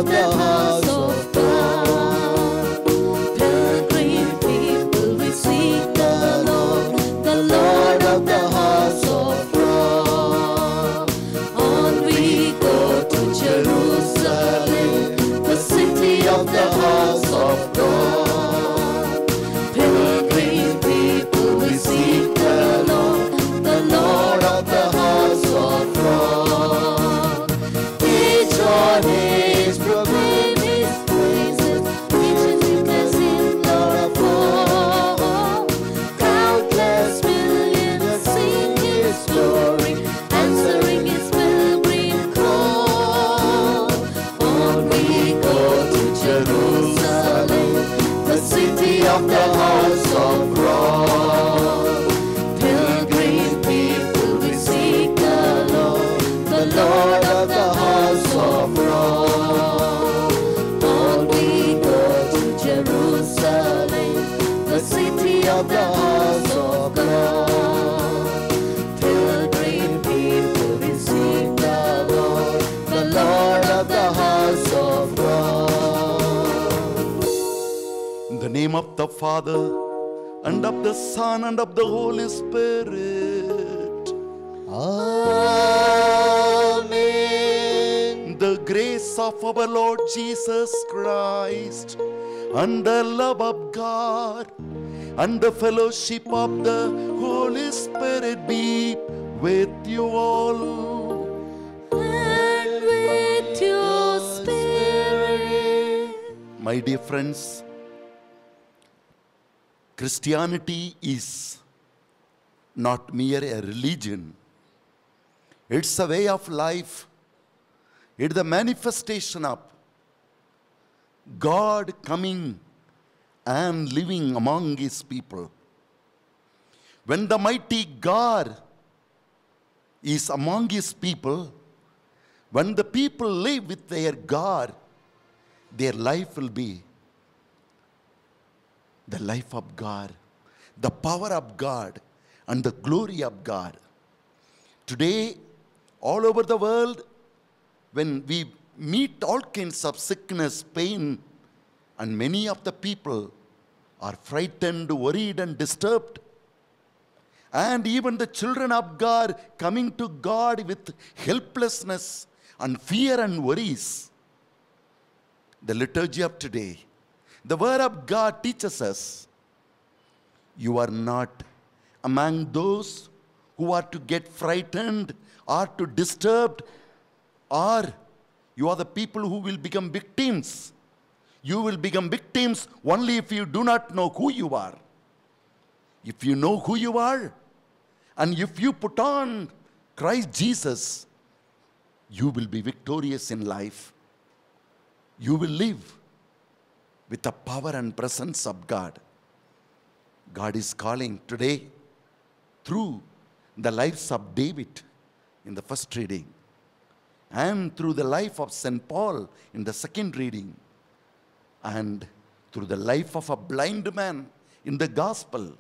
of the house of God. Pilgrim people, we seek the Lord of the house of God. On we go to Jerusalem, the city of the house of God. Pilgrim people, we seek the Lord of the house of God. Each on his proclaim his praises, each and declares him Lord of all. Countless millions sing his glory, answering his pilgrim call. On we go to Jerusalem, the city of the house of God. Pilgrim people, we seek the Lord of the house of God. On we go to Jerusalem, the city of the house of God. Pilgrim people, we seek the Lord of the house of God. In the name of the Father, and of the Son, and of the Holy Spirit. Amen. The grace of our Lord Jesus Christ, and the love of God, and the fellowship of the Holy Spirit be with you all. And with your spirit. My dear friends, Christianity is not mere a religion. It's a way of life. It's the manifestation of God coming and living among his people. When the mighty God is among his people, when the people live with their God, their life will be the life of God, the power of God, and the glory of God. Today, all over the world, when we meet all kinds of sickness, pain, and many of the people are frightened, worried, and disturbed. And even the children of God coming to God with helplessness and fear and worries. The liturgy of today, the word of God teaches us, you are not among those who are to get frightened or to disturbed, or you are the people who will become victims. You will become victims only if you do not know who you are. If you know who you are, and if you put on Christ Jesus, you will be victorious in life. You will live with the power and presence of God. God is calling today through the lives of David in the first reading, and through the life of St. Paul in the second reading, and through the life of a blind man in the gospel.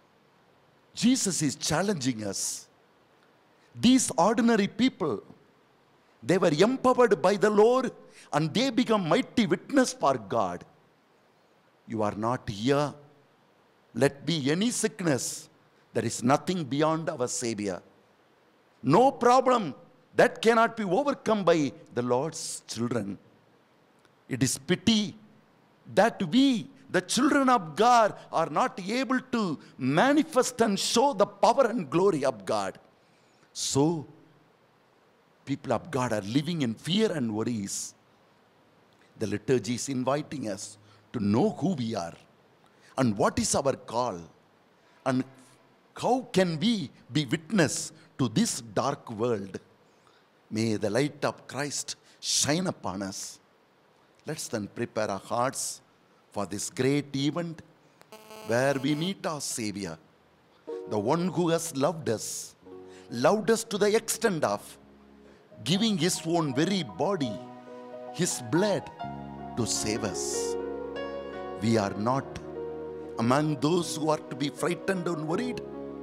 Jesus is challenging us. These ordinary people, they were empowered by the Lord and they become mighty witness for God. You are not here. Let be any sickness. There is nothing beyond our Savior. No problem that cannot be overcome by the Lord's children. It is pity that we, the children of God, are not able to manifest and show the power and glory of God. So, people of God are living in fear and worries. The liturgy is inviting us to know who we are and what is our call and how can we be witness to this dark world. May the light of Christ shine upon us. Let's then prepare our hearts for this great event where we meet our Savior, the one who has loved us to the extent of giving his own very body, his blood, to save us. We are not among those who are to be frightened and worried,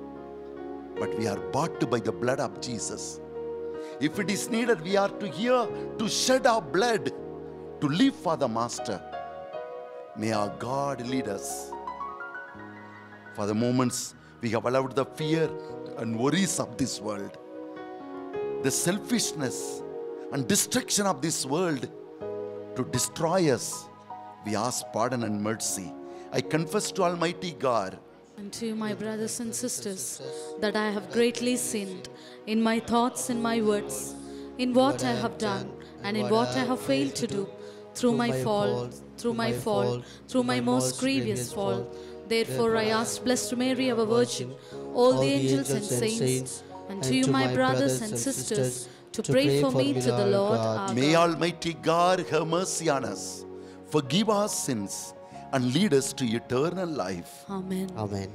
but we are bought by the blood of Jesus. If it is needed, we are to here to shed our blood to live for the Master. May our God lead us. For the moments we have allowed the fear and worries of this world, the selfishness and destruction of this world to destroy us, we ask pardon and mercy. I confess to Almighty God And to my brothers and sisters, that I have greatly sinned in my thoughts and my words, in what I have done and in what I have failed to do, through my fault, through my most grievous fault. Therefore I ask Blessed Mary, our Virgin, all the angels and saints, and to you, my brothers and sisters, to pray for me to the Lord our May God. Almighty God have mercy on us, forgive our sins, and lead us to eternal life. Amen. Amen.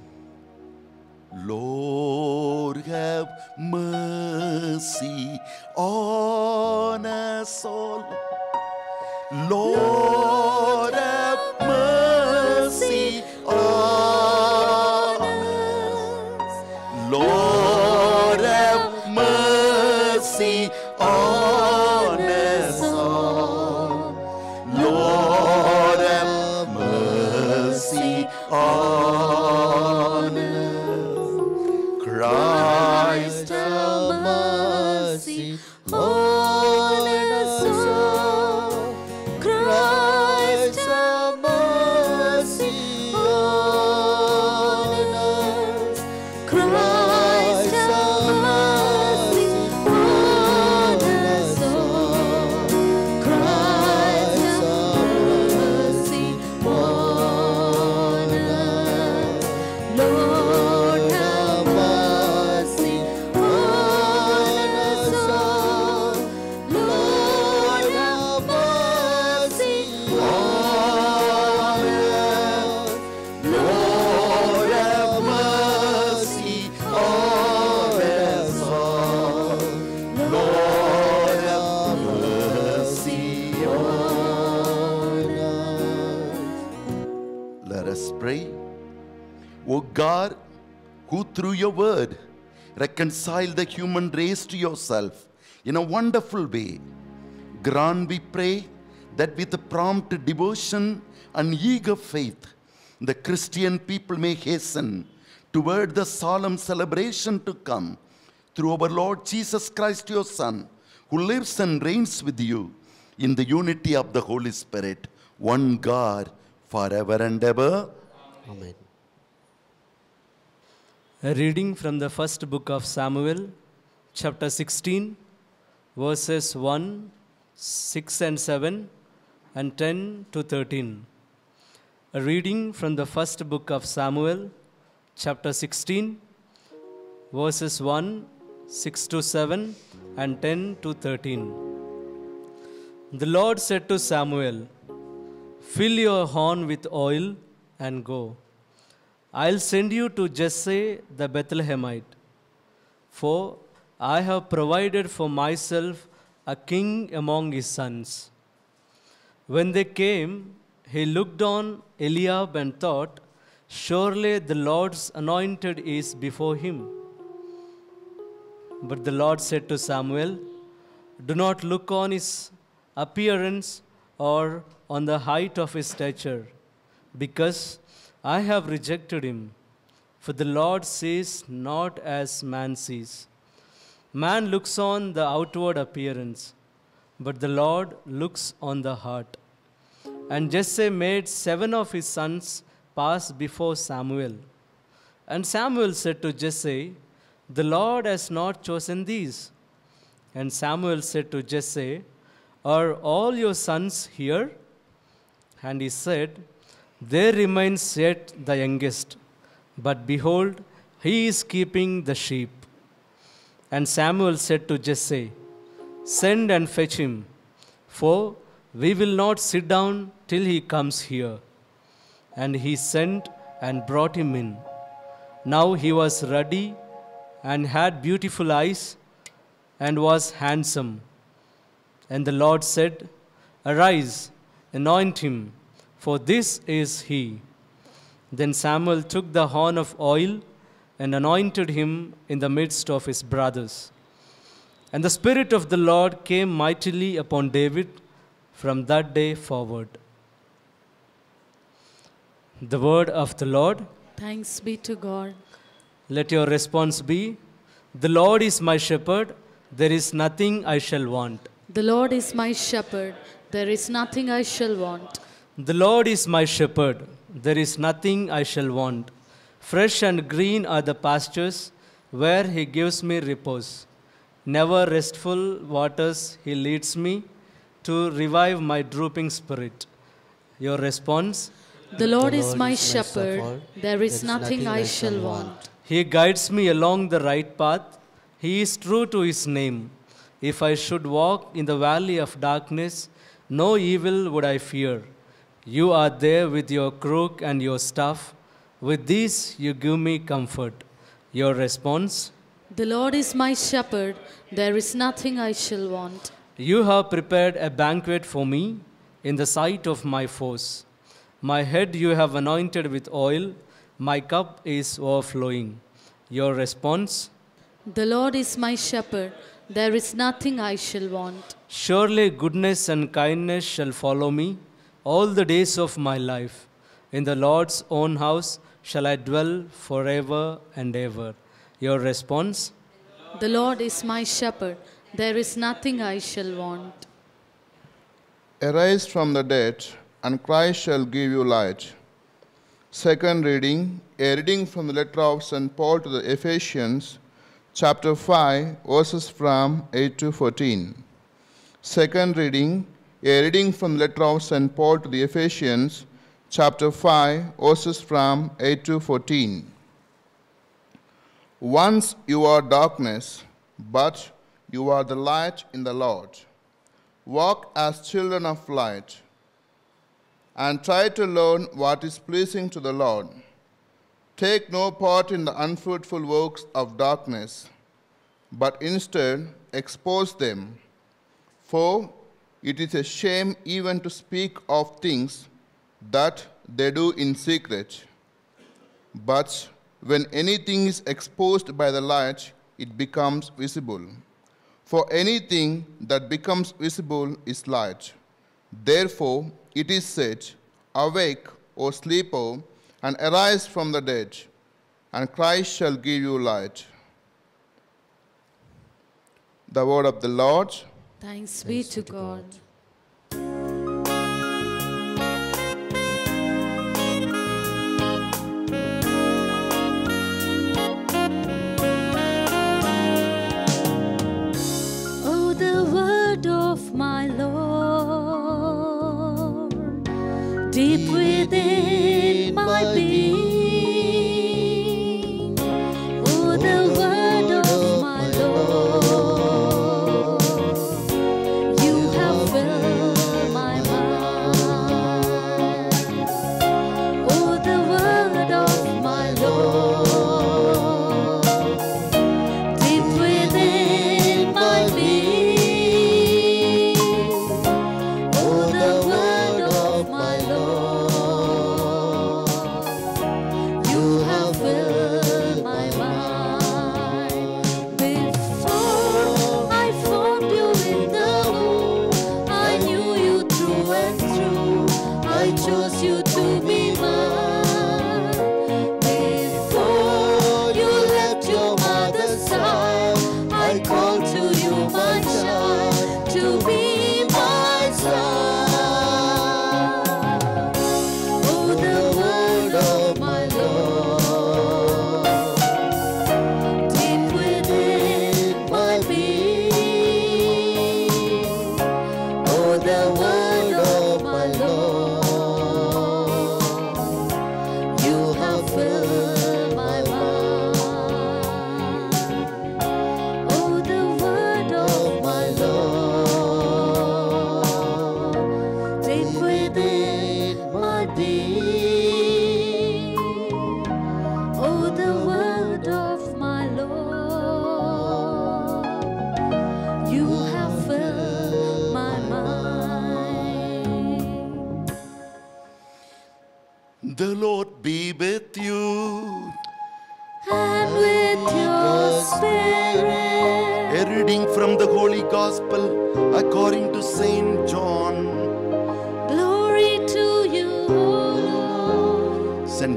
Lord, have mercy on us all. Lord, have mercy on us. Lord, have mercy on us all. Lord, have mercy on us. Christ, have mercy on us all. Christ, have mercy on us. Christ, have mercy on us all. Christ, have mercy on us. Lord, have mercy on us all. Lord, have mercy on us. Lord, have mercy on us all. Lord, have mercy on us. Let us pray. O God, who through your word reconcile the human race to yourself in a wonderful way, grant, we pray, that with prompt devotion and eager faith, the Christian people may hasten toward the solemn celebration to come through our Lord Jesus Christ, your Son, who lives and reigns with you in the unity of the Holy Spirit, one God, forever and ever. Amen. A reading from the first book of Samuel, chapter 16, verses 1, 6 and 7, and 10 to 13. A reading from the first book of Samuel, chapter 16, verses 1, 6 to 7, and 10 to 13. The Lord said to Samuel, "Fill your horn with oil and go. I'll send you to Jesse the Bethlehemite, for I have provided for myself a king among his sons." When they came, he looked on Eliab and thought, "Surely the Lord's anointed is before him." But the Lord said to Samuel, "Do not look on his appearance or on the height of his stature, because I have rejected him. For the Lord sees not as man sees. Man looks on the outward appearance, but the Lord looks on the heart." And Jesse made 7 of his sons pass before Samuel. And Samuel said to Jesse, "The Lord has not chosen these." And Samuel said to Jesse, "Are all your sons here?" And he said, "There remains yet the youngest, but behold, he is keeping the sheep." And Samuel said to Jesse, "Send and fetch him, for we will not sit down till he comes here." And he sent and brought him in. Now he was ruddy and had beautiful eyes and was handsome. And the Lord said, "Arise, anoint him, for this is he." Then Samuel took the horn of oil and anointed him in the midst of his brothers. And the Spirit of the Lord came mightily upon David, from that day forward. The word of the Lord. Thanks be to God. Let your response be, the Lord is my shepherd, there is nothing I shall want. The Lord is my shepherd, there is nothing I shall want. The Lord is my shepherd, there is nothing I shall want. Fresh and green are the pastures, where he gives me repose. Never restful waters he leads me, to revive my drooping spirit. Your response? The Lord is my shepherd, there is nothing I shall want. He guides me along the right path. He is true to his name. If I should walk in the valley of darkness, no evil would I fear. You are there with your crook and your staff. With these you give me comfort. Your response? The Lord is my shepherd, there is nothing I shall want. You have prepared a banquet for me in the sight of my foes. My head you have anointed with oil, my cup is overflowing. Your response? The Lord is my shepherd, there is nothing I shall want. Surely goodness and kindness shall follow me all the days of my life. In the Lord's own house shall I dwell forever and ever. Your response? The Lord is my shepherd, there is nothing I shall want. Arise from the dead, and Christ shall give you light. Second reading, a reading from the letter of St. Paul to the Ephesians, chapter 5, verses from 8 to 14. Second reading, a reading from the letter of St. Paul to the Ephesians, chapter 5, verses from 8 to 14. Once you are darkness, but you are the light in the Lord. Walk as children of light, and try to learn what is pleasing to the Lord. Take no part in the unfruitful works of darkness, but instead expose them. For it is a shame even to speak of things that they do in secret. But when anything is exposed by the light, it becomes visible. For anything that becomes visible is light. Therefore, it is said, awake, O sleeper, and arise from the dead, and Christ shall give you light. The word of the Lord. Thanks be to God. Oh, the word of my Lord, deep within my being. Oh, the word of my Lord, you have filled my mind. Oh, the word of my Lord, deep within my being. Oh, the word of my Lord, you have filled my mind. Before I formed you in the womb, I knew you through and through. I chose you to be mine. Before you left your mother's side, I called to you, my child, to be my son. Oh, the word of my Lord, deep within my being. Oh, the word of my Lord, you have filled my mind. Oh, the word of my Lord, deep within my being. Oh, the word of my Lord, you have filled my mind. The Lord be with you. And with your spirit. A reading from the Holy Gospel according to Saint John.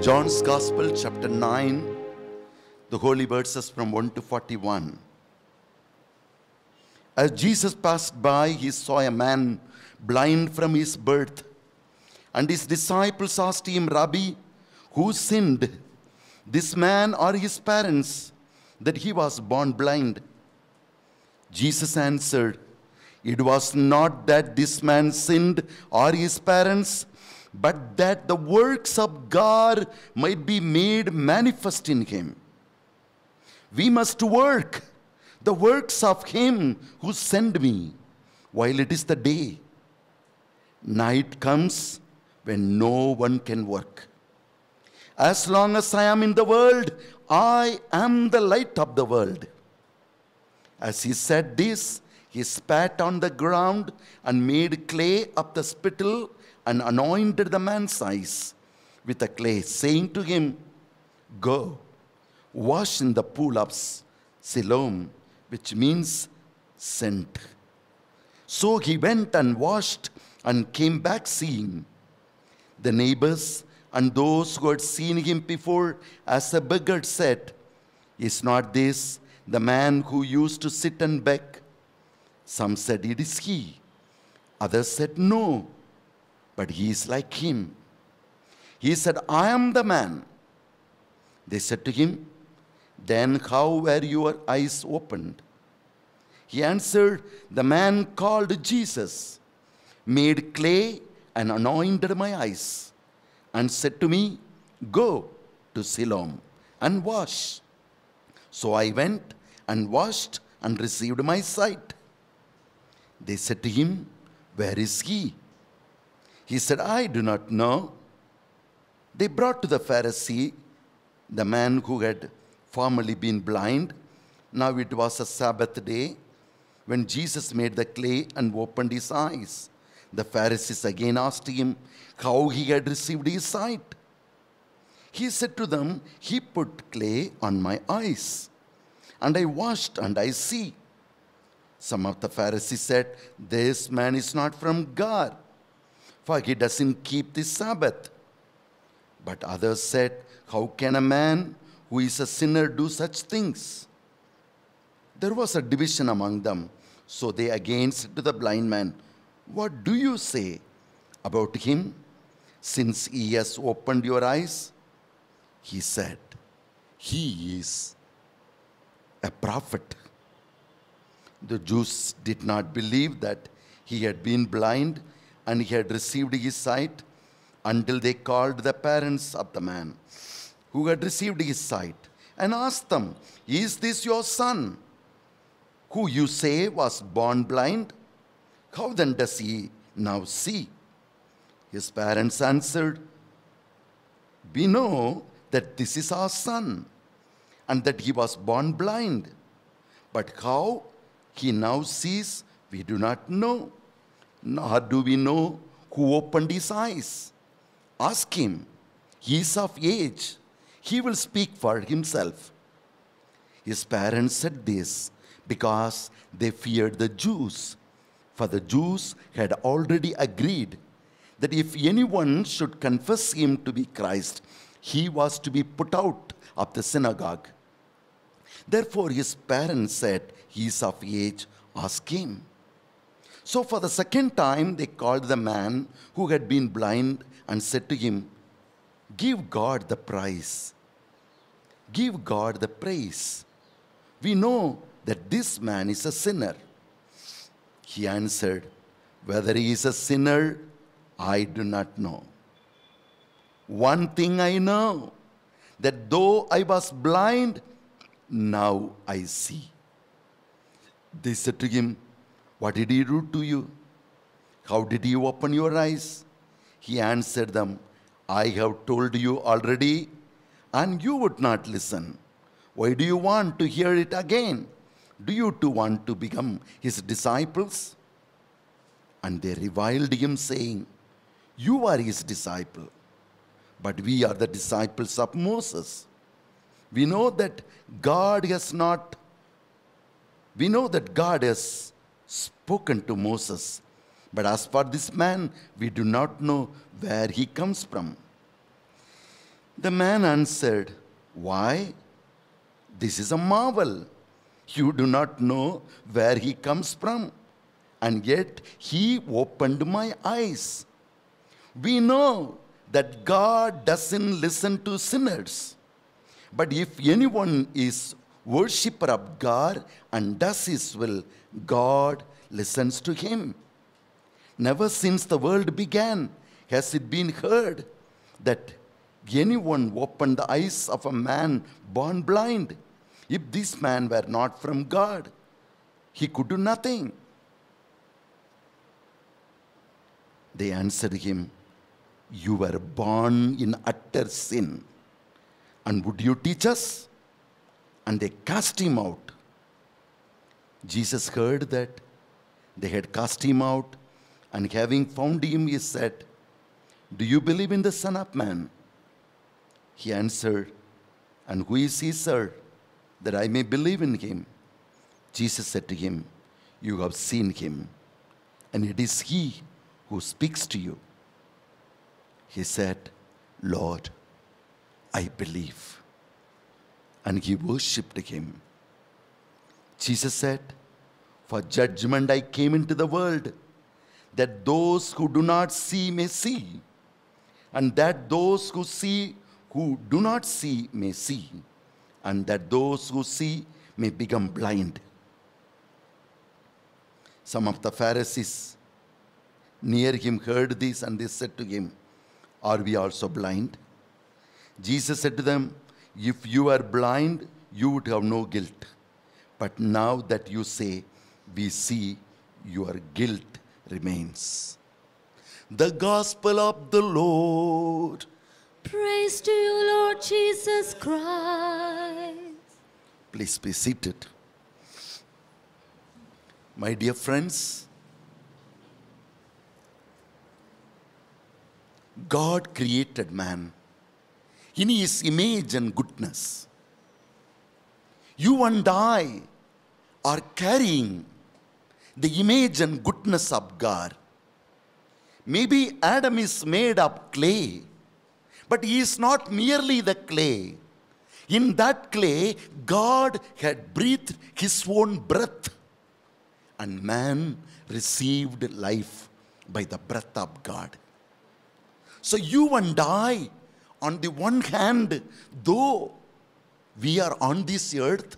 John's Gospel, chapter 9, the holy verses from 1 to 41. As Jesus passed by, he saw a man blind from his birth. And his disciples asked him, Rabbi, who sinned, this man or his parents, that he was born blind? Jesus answered, it was not that this man sinned or his parents, but that the works of God might be made manifest in him. We must work the works of him who sent me while it is the day. Night comes when no one can work. As long as I am in the world, I am the light of the world. As he said this, he spat on the ground and made clay of the spittle and anointed the man's eyes with the clay, saying to him, go, wash in the pool of Siloam, which means sent. So he went and washed and came back seeing. The neighbors and those who had seen him before as a beggar said, is not this the man who used to sit and beg? Some said, it is he. Others said, no, but he is like him. He said, I am the man. They said to him, then how were your eyes opened? He answered, the man called Jesus made clay and anointed my eyes and said to me, go to Siloam and wash. So I went and washed and received my sight. They said to him, where is he? He said, I do not know. They brought to the Pharisee the man who had formerly been blind. Now it was a Sabbath day when Jesus made the clay and opened his eyes. The Pharisees again asked him how he had received his sight. He said to them, he put clay on my eyes, and I washed and I see. Some of the Pharisees said, this man is not from God, for he doesn't keep the Sabbath. But others said, how can a man who is a sinner do such things? There was a division among them. So they again said to the blind man, what do you say about him, since he has opened your eyes? He said, he is a prophet. The Jews did not believe that he had been blind and he had received his sight until they called the parents of the man who had received his sight and asked them, is this your son, who you say was born blind? How then does he now see? His parents answered, we know that this is our son and that he was born blind. But how he now sees, we do not know, nor do we know who opened his eyes. Ask him. He is of age. He will speak for himself. His parents said this because they feared the Jews. For the Jews had already agreed that if anyone should confess him to be Christ, he was to be put out of the synagogue. Therefore his parents said, he is of age, ask him. So for the second time they called the man who had been blind and said to him, give God the praise. Give God the praise. We know that this man is a sinner. He answered, whether he is a sinner, I do not know. One thing I know, that though I was blind, now I see. They said to him, what did he do to you? How did he open your eyes? He answered them, I have told you already, and you would not listen. Why do you want to hear it again? Do you too want to become his disciples? And they reviled him, saying, you are his disciple, but we are the disciples of Moses. We know that God has spoken to Moses, but as for this man, we do not know where he comes from. The man answered, "Why? This is a marvel. You do not know where he comes from, and yet he opened my eyes. We know that God doesn't listen to sinners. But if anyone is worshipper of God and does his will, God listens to him. Never since the world began has it been heard that anyone opened the eyes of a man born blind. If this man were not from God, he could do nothing." They answered him, "You were born in utter sin, and would you teach us?" And they cast him out. Jesus heard that they had cast him out, and having found him, he said, "Do you believe in the Son of Man?" He answered, "And who is he, sir, that I may believe in him?" Jesus said to him, "You have seen him, and it is he who speaks to you." He said, "Lord, I believe." And he worshipped him. Jesus said, "For judgment I came into the world, that those who do not see may see, and that those who do not see may see, and that those who see may become blind." Some of the Pharisees near him heard this, and they said to him, "Are we also blind?" Jesus said to them, "If you were blind, you would have no guilt. But now that you say, 'We see,' your guilt remains." The Gospel of the Lord. Praise to you, Lord Jesus Christ. Please be seated. My dear friends, God created man in his image and goodness. You and I are carrying the image and goodness of God. Maybe Adam is made of clay, but he is not merely the clay. In that clay, God had breathed his own breath, and man received life by the breath of God. So you and I, on the one hand, though we are on this earth,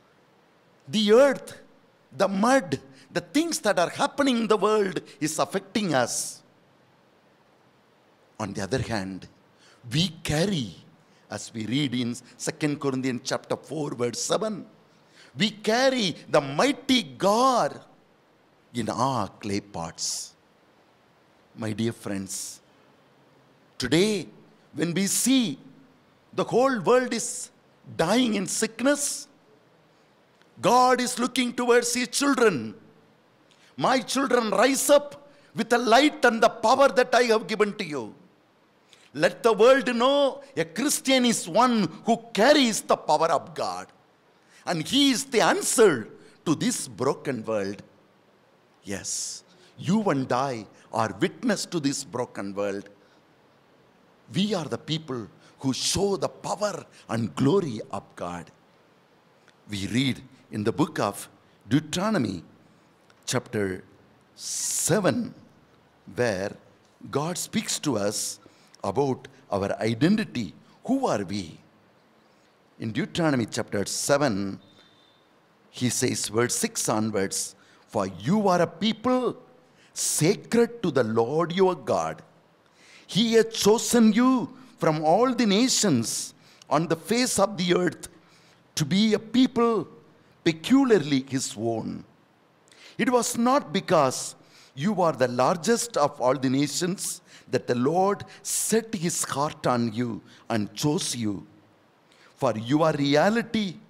the mud, the things that are happening in the world is affecting us. On the other hand, we carry, as we read in 2 Corinthians chapter 4, verse 7, we carry the mighty God in our clay pots. My dear friends, today, when we see the whole world is dying in sickness, God is looking towards his children. My children, rise up with the light and the power that I have given to you. Let the world know a Christian is one who carries the power of God. And he is the answer to this broken world. Yes, you and I are witness to this broken world. We are the people who show the power and glory of God. We read in the book of Deuteronomy, chapter 7, where God speaks to us about our identity. Who are we? In Deuteronomy chapter 7, he says, verse 6 onwards, "For you are a people sacred to the Lord your God. He has chosen you from all the nations on the face of the earth to be a people peculiarly his own. It was not because you are the largest of all the nations that the Lord set his heart on you and chose you. For you are really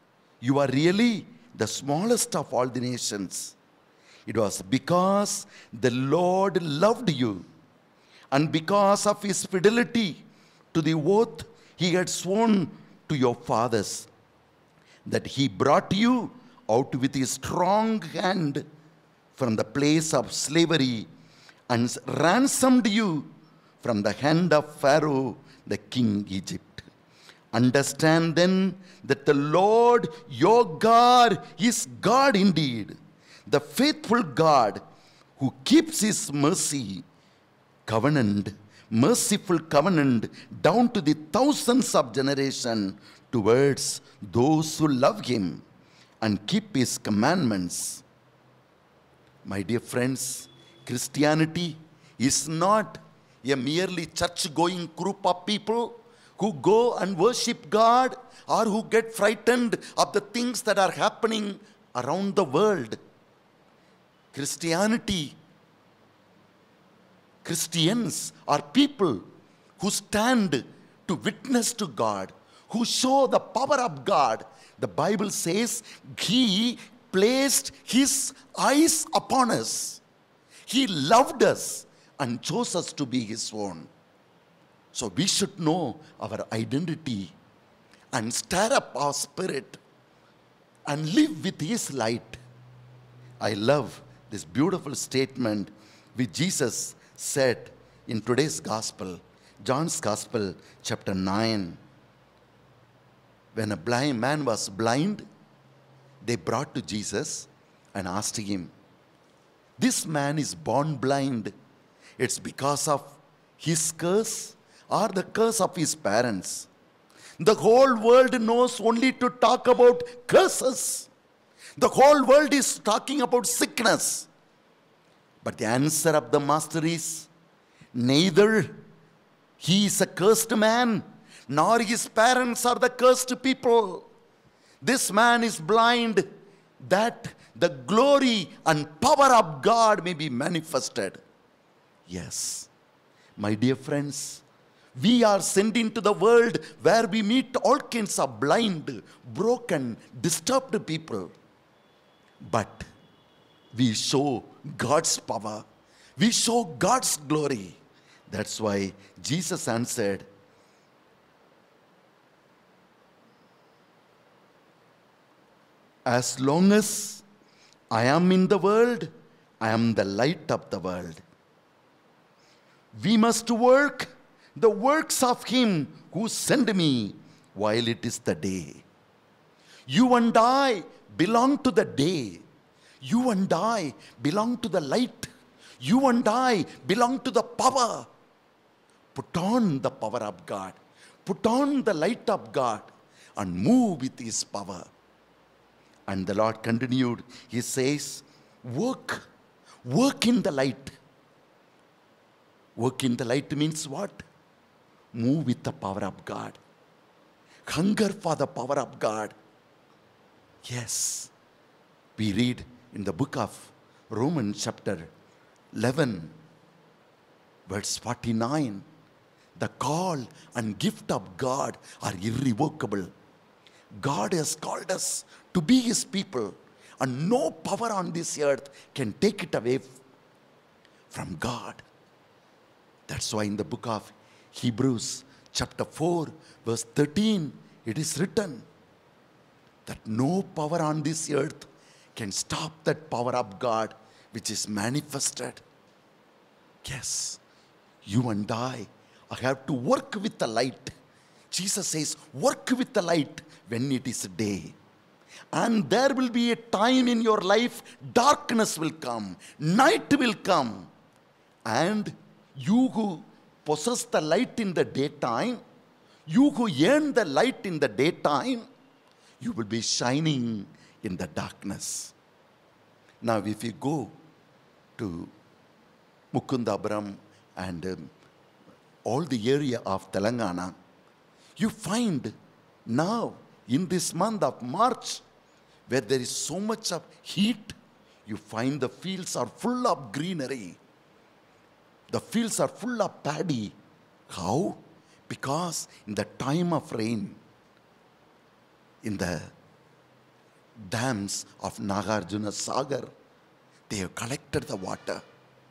the smallest of all the nations. It was because the Lord loved you, and because of his fidelity to the oath he had sworn to your fathers, that he brought you out with his strong hand from the place of slavery and ransomed you from the hand of Pharaoh, the king Egypt. Understand then that the Lord your God is God indeed, the faithful God who keeps his merciful covenant down to the thousands of generations towards those who love him and keep his commandments. My dear friends, Christianity is not a merely church-going group of people who go and worship God or who get frightened of the things that are happening around the world. Christians are people who stand to witness to God, who show the power of God. The Bible says he placed his eyes upon us. He loved us and chose us to be his own. So we should know our identity and stir up our spirit and live with his light. I love this beautiful statement which Jesus said in today's gospel, John's gospel, chapter 9. When a blind man was blind, they brought to Jesus and asked him, this man is born blind. It's because of his curse or the curse of his parents. The whole world knows only to talk about curses. The whole world is talking about sickness. But the answer of the master is, neither he is a cursed man, nor his parents are the cursed people. This man is blind that the glory and power of God may be manifested. Yes, my dear friends, we are sent into the world where we meet all kinds of blind, broken, disturbed people. But we show God's power. We show God's glory. That's why Jesus answered, as long as I am in the world, I am the light of the world. We must work the works of him who sent me while it is the day. You and I belong to the day. You and I belong to the light. You and I belong to the power. Put on the power of God. Put on the light of God and move with his power. And the Lord continued, he says, work in the light. Work in the light means what? Move with the power of God. Hunger for the power of God. Yes, we read in the book of Romans chapter 11, verse 49, the call and gift of God are irrevocable. God has called us to be his people, and no power on this earth can take it away from God. That's why in the book of Hebrews chapter 4 verse 13 it is written that no power on this earth can stop that power of God which is manifested. Yes, you and I have to work with the light. Jesus says, work with the light when it is day. And there will be a time in your life, darkness will come, night will come. And you who possess the light in the daytime, you who earn the light in the daytime, you will be shining in the darkness. Now if you go to Mukundapuram and all the area of Telangana, you find now in this month of March, where there is so much of heat, you find the fields are full of greenery. The fields are full of paddy. How? Because in the time of rain, in the dams of Nagarjuna Sagar, they have collected the water.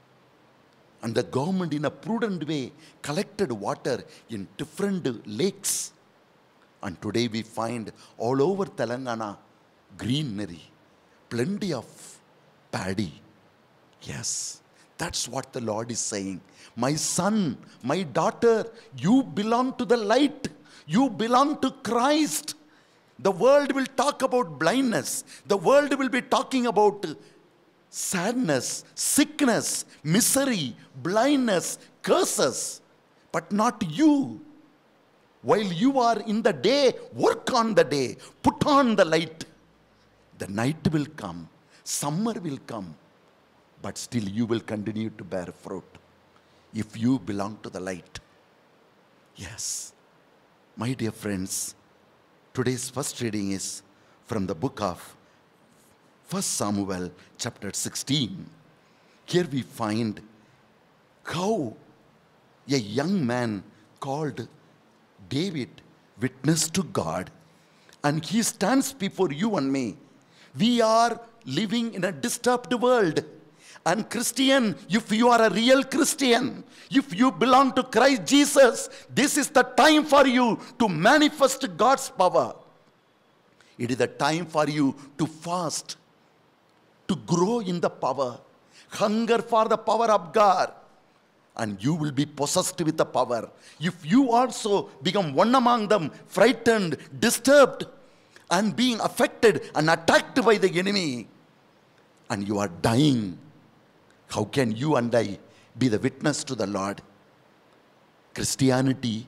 And the government in a prudent way collected water in different lakes. And today we find all over Telangana greenery, plenty of paddy. Yes, That's what the Lord is saying. My son, my daughter, you belong to the light. You belong to Christ. The world will talk about blindness. The world will be talking about sadness, sickness, misery, blindness, curses. But not you. While you are in the day, work on the day. Put on the light. The night will come. Summer will come. But still you will continue to bear fruit if you belong to the light. Yes. My dear friends, today's first reading is from the book of 1 Samuel chapter 16. Here we find how a young man called David witnessed to God, and he stands before you and me. We are living in a disturbed world. And Christian, if you are a real Christian, if you belong to Christ Jesus, this is the time for you to manifest God's power. It is the time for you to fast, to grow in the power, hunger for the power of God, and you will be possessed with the power. If you also become one among them, frightened, disturbed, and being affected and attacked by the enemy, and you are dying, how can you and I be the witness to the Lord? Christianity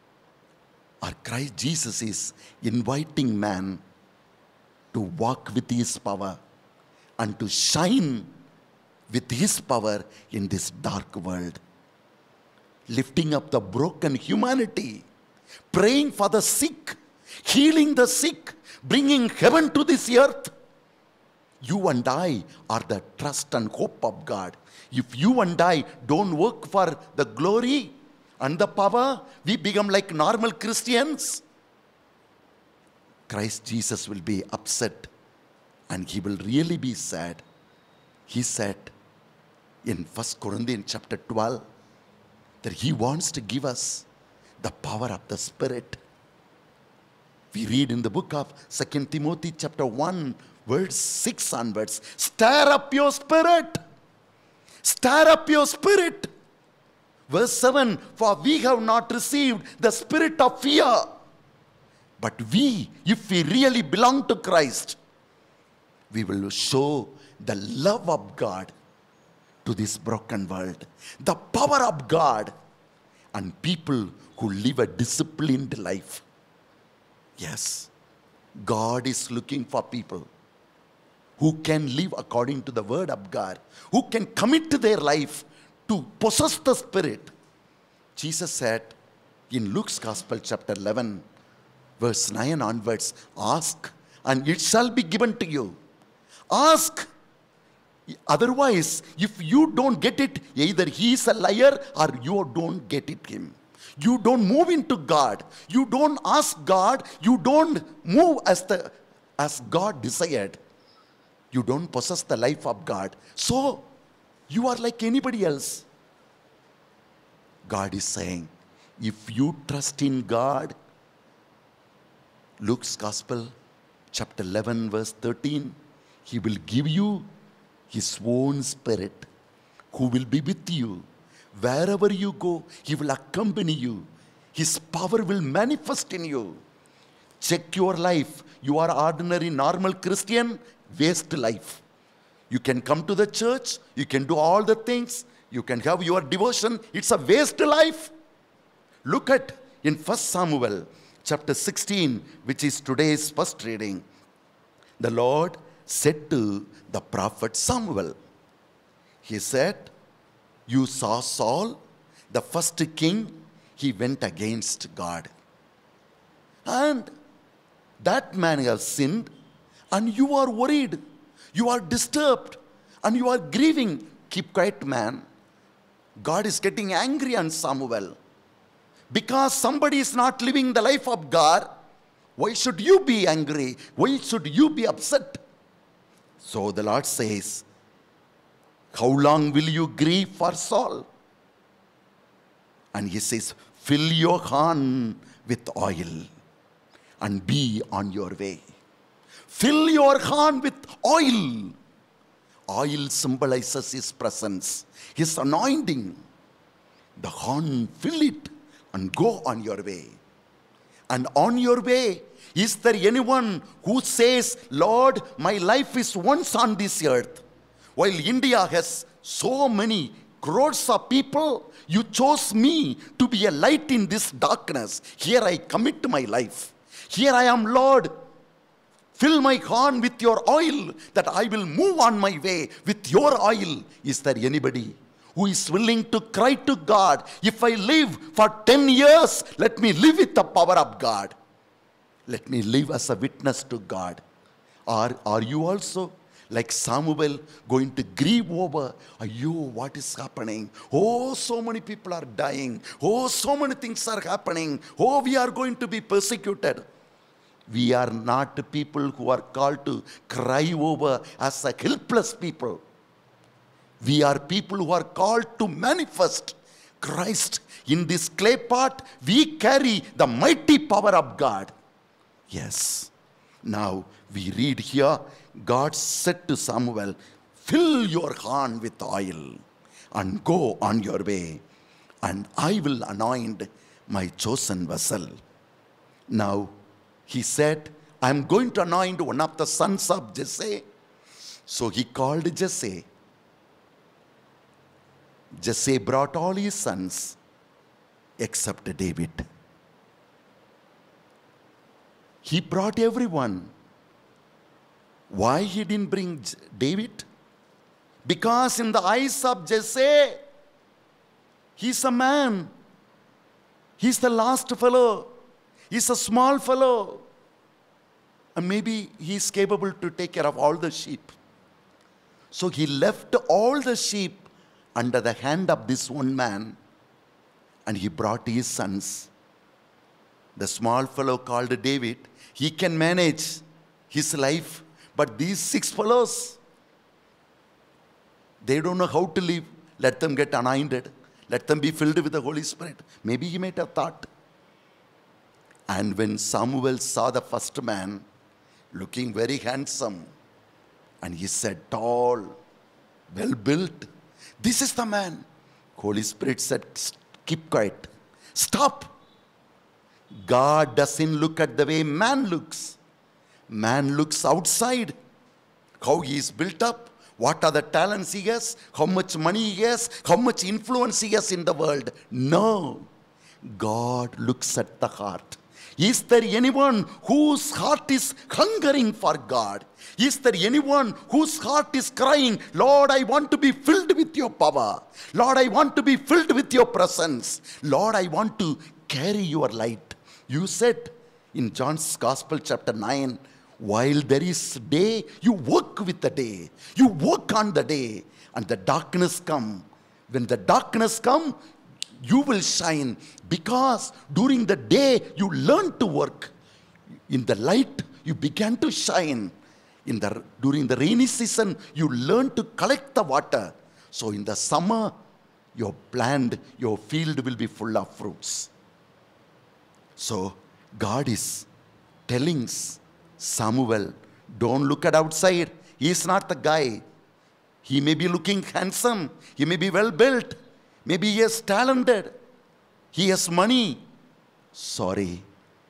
or Christ Jesus is inviting man to walk with his power and to shine with his power in this dark world. Lifting up the broken humanity, praying for the sick, healing the sick, bringing heaven to this earth. You and I are the trust and hope of God. If you and I don't work for the glory and the power, we become like normal Christians. Christ Jesus will be upset and he will really be sad. He said in 1 Corinthians chapter 12 that he wants to give us the power of the Spirit. We read in the book of 2 Timothy chapter 1 verse 6 onwards, stir up your spirit. Stir up your spirit. Verse 7, for we have not received the spirit of fear, but we, if we really belong to Christ, we will show the love of God to this broken world, the power of God, and people who live a disciplined life. Yes, God is looking for people who can live according to the word of God, who can commit their life to possess the Spirit. Jesus said in Luke's Gospel chapter 11, verse 9 onwards, ask and it shall be given to you. Ask. Otherwise, if you don't get it, either he is a liar or you don't get it him. You don't move into God. You don't ask God. You don't move as God desired. You don't possess the life of God. So, you are like anybody else. God is saying, if you trust in God, Luke's Gospel, chapter 11, verse 13, he will give you his own Spirit, who will be with you. Wherever you go, he will accompany you. His power will manifest in you. Check your life. You are ordinary, normal Christian, waste life. You can come to the church, you can do all the things, you can have your devotion. It's a waste life. Look at in 1 Samuel chapter 16, which is today's first reading. The Lord said to the prophet Samuel, he said, you saw Saul, the first king, he went against God. And that man has sinned, and you are worried, you are disturbed, and you are grieving. Keep quiet, man. God is getting angry on Samuel. Because somebody is not living the life of God, why should you be angry? Why should you be upset? So the Lord says, how long will you grieve for Saul? And he says, fill your horn with oil and be on your way. Fill your horn with oil. oil symbolizes his presence, his anointing. The horn, fill it and go on your way. And on your way, is there anyone who says, Lord, my life is once on this earth? While India has so many crores of people, you chose me to be a light in this darkness. Here I commit my life. Here I am, Lord. Fill my horn with your oil, that I will move on my way with your oil. Is there anybody who is willing to cry to God, if I live for 10 years, let me live with the power of God. Let me live as a witness to God. Or are you also, like Samuel, going to grieve over, what is happening? Oh, so many people are dying. Oh, so many things are happening. Oh, we are going to be persecuted. We are not people who are called to cry over as a helpless people. We are people who are called to manifest Christ. In this clay pot, we carry the mighty power of God. Yes. Now we read here, God said to Samuel, fill your horn with oil and go on your way, and I will anoint my chosen vessel. Now he said, I am going to anoint one of the sons of Jesse. So he called Jesse. Jesse brought all his sons except David. He brought everyone. Why he didn't bring David? Because in the eyes of Jesse, he's a man. He's the last fellow. He's a small fellow. And maybe he's capable to take care of all the sheep. So he left all the sheep under the hand of this one man, and he brought his sons. The small fellow called David, he can manage his life, but these 6 fellows, they don't know how to live. Let them get anointed. Let them be filled with the Holy Spirit. Maybe he might have thought. And when Samuel saw the first man, looking very handsome, and he said, tall, well built, this is the man. Holy Spirit said, keep quiet. Stop. God doesn't look at the way man looks. Man looks outside. How he is built up. What are the talents he has? How much money he has? How much influence he has in the world? No. God looks at the heart. Is there anyone whose heart is hungering for God? Is there anyone whose heart is crying, Lord, I want to be filled with your power. Lord, I want to be filled with your presence. Lord, I want to carry your light. You said in John's Gospel chapter 9, while there is day, you work with the day. You work on the day, and the darkness come. When the darkness come, you will shine, because during the day you learn to work. In the light you began to shine. During the rainy season you learn to collect the water. So in the summer your field will be full of fruits. So God is telling Samuel, don't look at outside. He is not the guy. He may be looking handsome. He may be well built. Maybe he is talented. He has money. Sorry.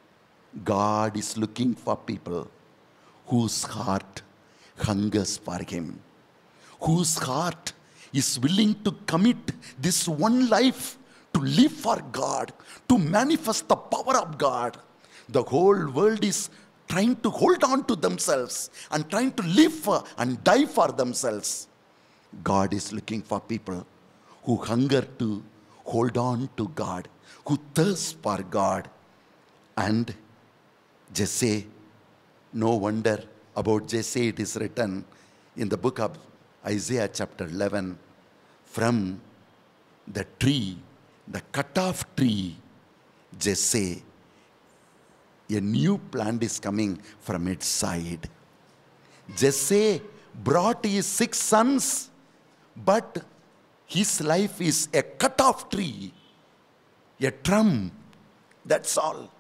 God is looking for people whose heart hungers for him. Whose heart is willing to commit this one life to live for God, to manifest the power of God. The whole world is trying to hold on to themselves and trying to live for and die for themselves. God is looking for people who hunger to hold on to God, who thirst for God. And Jesse, no wonder about Jesse, it is written in the book of Isaiah chapter 11, from the tree, the cut-off tree, Jesse, a new plant is coming from its side. Jesse brought his 6 sons, but his life is a cut-off tree, a drum, that's all.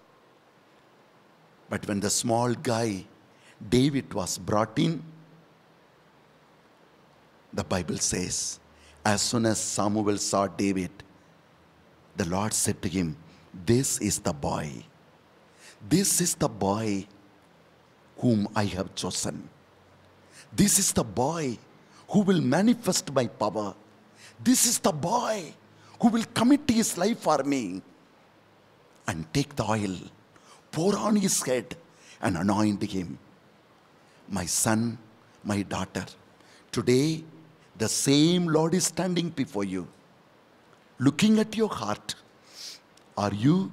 But when the small guy, David, was brought in, The Bible says, as soon as Samuel saw David, the Lord said to him, this is the boy. This is the boy whom I have chosen. This is the boy who will manifest my power. This is the boy who will commit his life for me. And take the oil, pour on his head, and anoint him. My son, my daughter, today the same Lord is standing before you, looking at your heart. Are you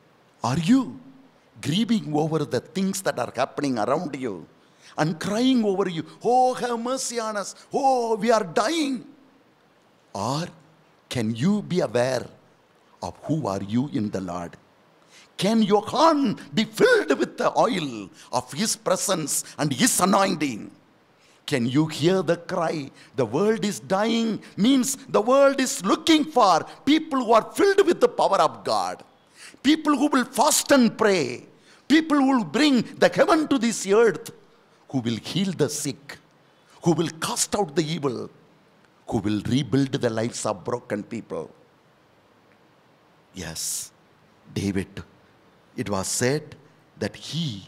grieving over the things that are happening around you and crying over you? Oh, have mercy on us. Oh, we are dying. Or can you be aware of who are you in the Lord? Can your heart be filled with the oil of His presence and His anointing? Can you hear the cry? The world is dying means the world is looking for people who are filled with the power of God. People who will fast and pray. People who will bring the heaven to this earth. Who will heal the sick. Who will cast out the evil. Who will rebuild the lives of broken people. Yes, David, it was said that he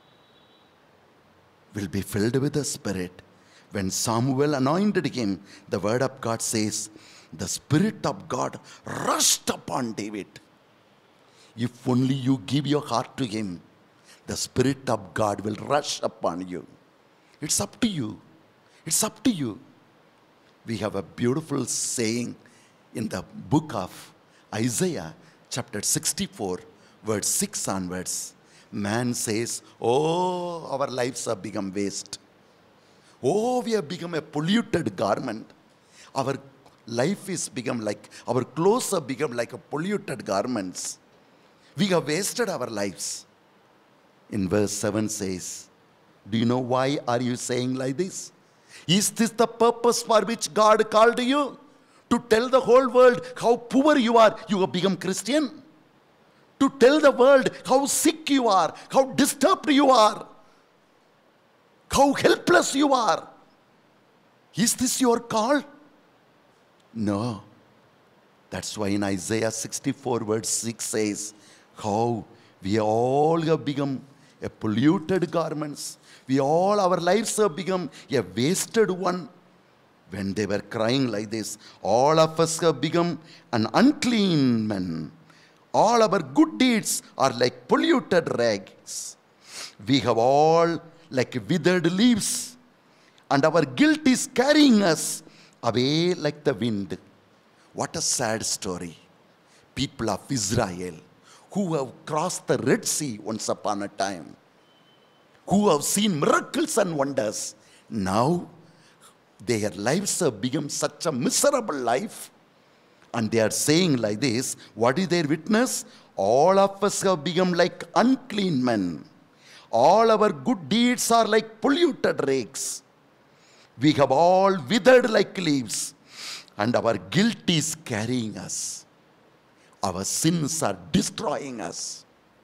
will be filled with the Spirit. When Samuel anointed him, the word of God says, the Spirit of God rushed upon David. If only you give your heart to Him, the Spirit of God will rush upon you. It's up to you. It's up to you. We have a beautiful saying in the book of Isaiah, chapter 64, verse 6 onwards. Man says, oh, our lives have become waste. Oh, we have become a polluted garment. Our life is become like, our clothes have become like a polluted garments. We have wasted our lives. In verse 7 says, do you know why are you saying like this? Is this the purpose for which God called you? To tell the whole world how poor you are, you have become Christian? To tell the world how sick you are, how disturbed you are, how helpless you are. Is this your call? No. That's why in Isaiah 64 verse 6 says, how we all have become a polluted garments. We all, our lives have become a wasted one. When they were crying like this, all of us have become an unclean man. All our good deeds are like polluted rags. We have all like withered leaves, and our guilt is carrying us away like the wind. What a sad story. People of Israel who have crossed the Red Sea once upon a time, who have seen miracles and wonders, now their lives have become such a miserable life. And they are saying like this, what is their witness? All of us have become like unclean men. All our good deeds are like polluted rags. We have all withered like leaves, and our guilt is carrying us. Our sins are destroying us.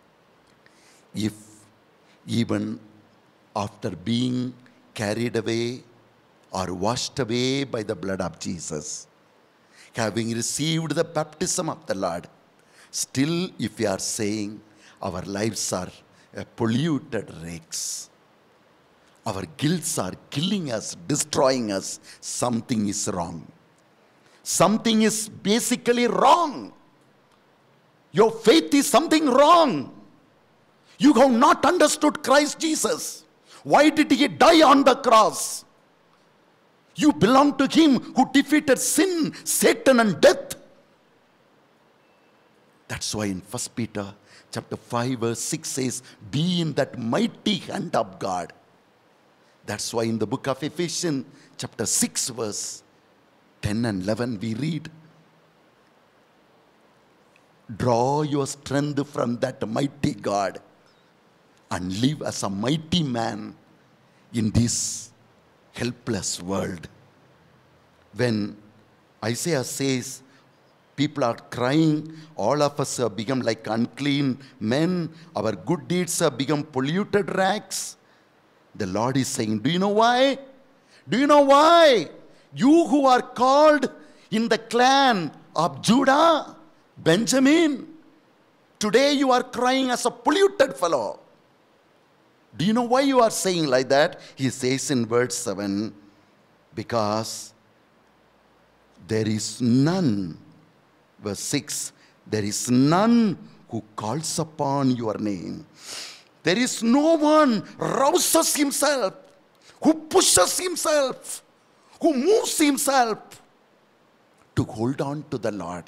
If even after being carried away or washed away by the blood of Jesus, having received the baptism of the Lord, still if we are saying our lives are polluted rags, our guilts are killing us, destroying us, something is wrong. Something is basically wrong. Your faith is something wrong. You have not understood Christ Jesus. Why did He die on the cross? You belong to Him who defeated sin, Satan and death. That's why in 1 Peter chapter 5 verse 6 says, be in that mighty hand of God. That's why in the book of Ephesians chapter 6 verse 10 and 11 we read, draw your strength from that mighty God and live as a mighty man in this helpless world. When Isaiah says, people are crying, all of us have become like unclean men, our good deeds have become polluted rags. The Lord is saying, do you know why? Do you know why? You who are called in the clan of Judah, Benjamin, today you are crying as a polluted fellow. Do you know why you are saying like that? He says in verse 7, because there is none, verse 6, there is none who calls upon your name. There is no one rouses himself, who pushes himself, who moves himself to hold on to the Lord.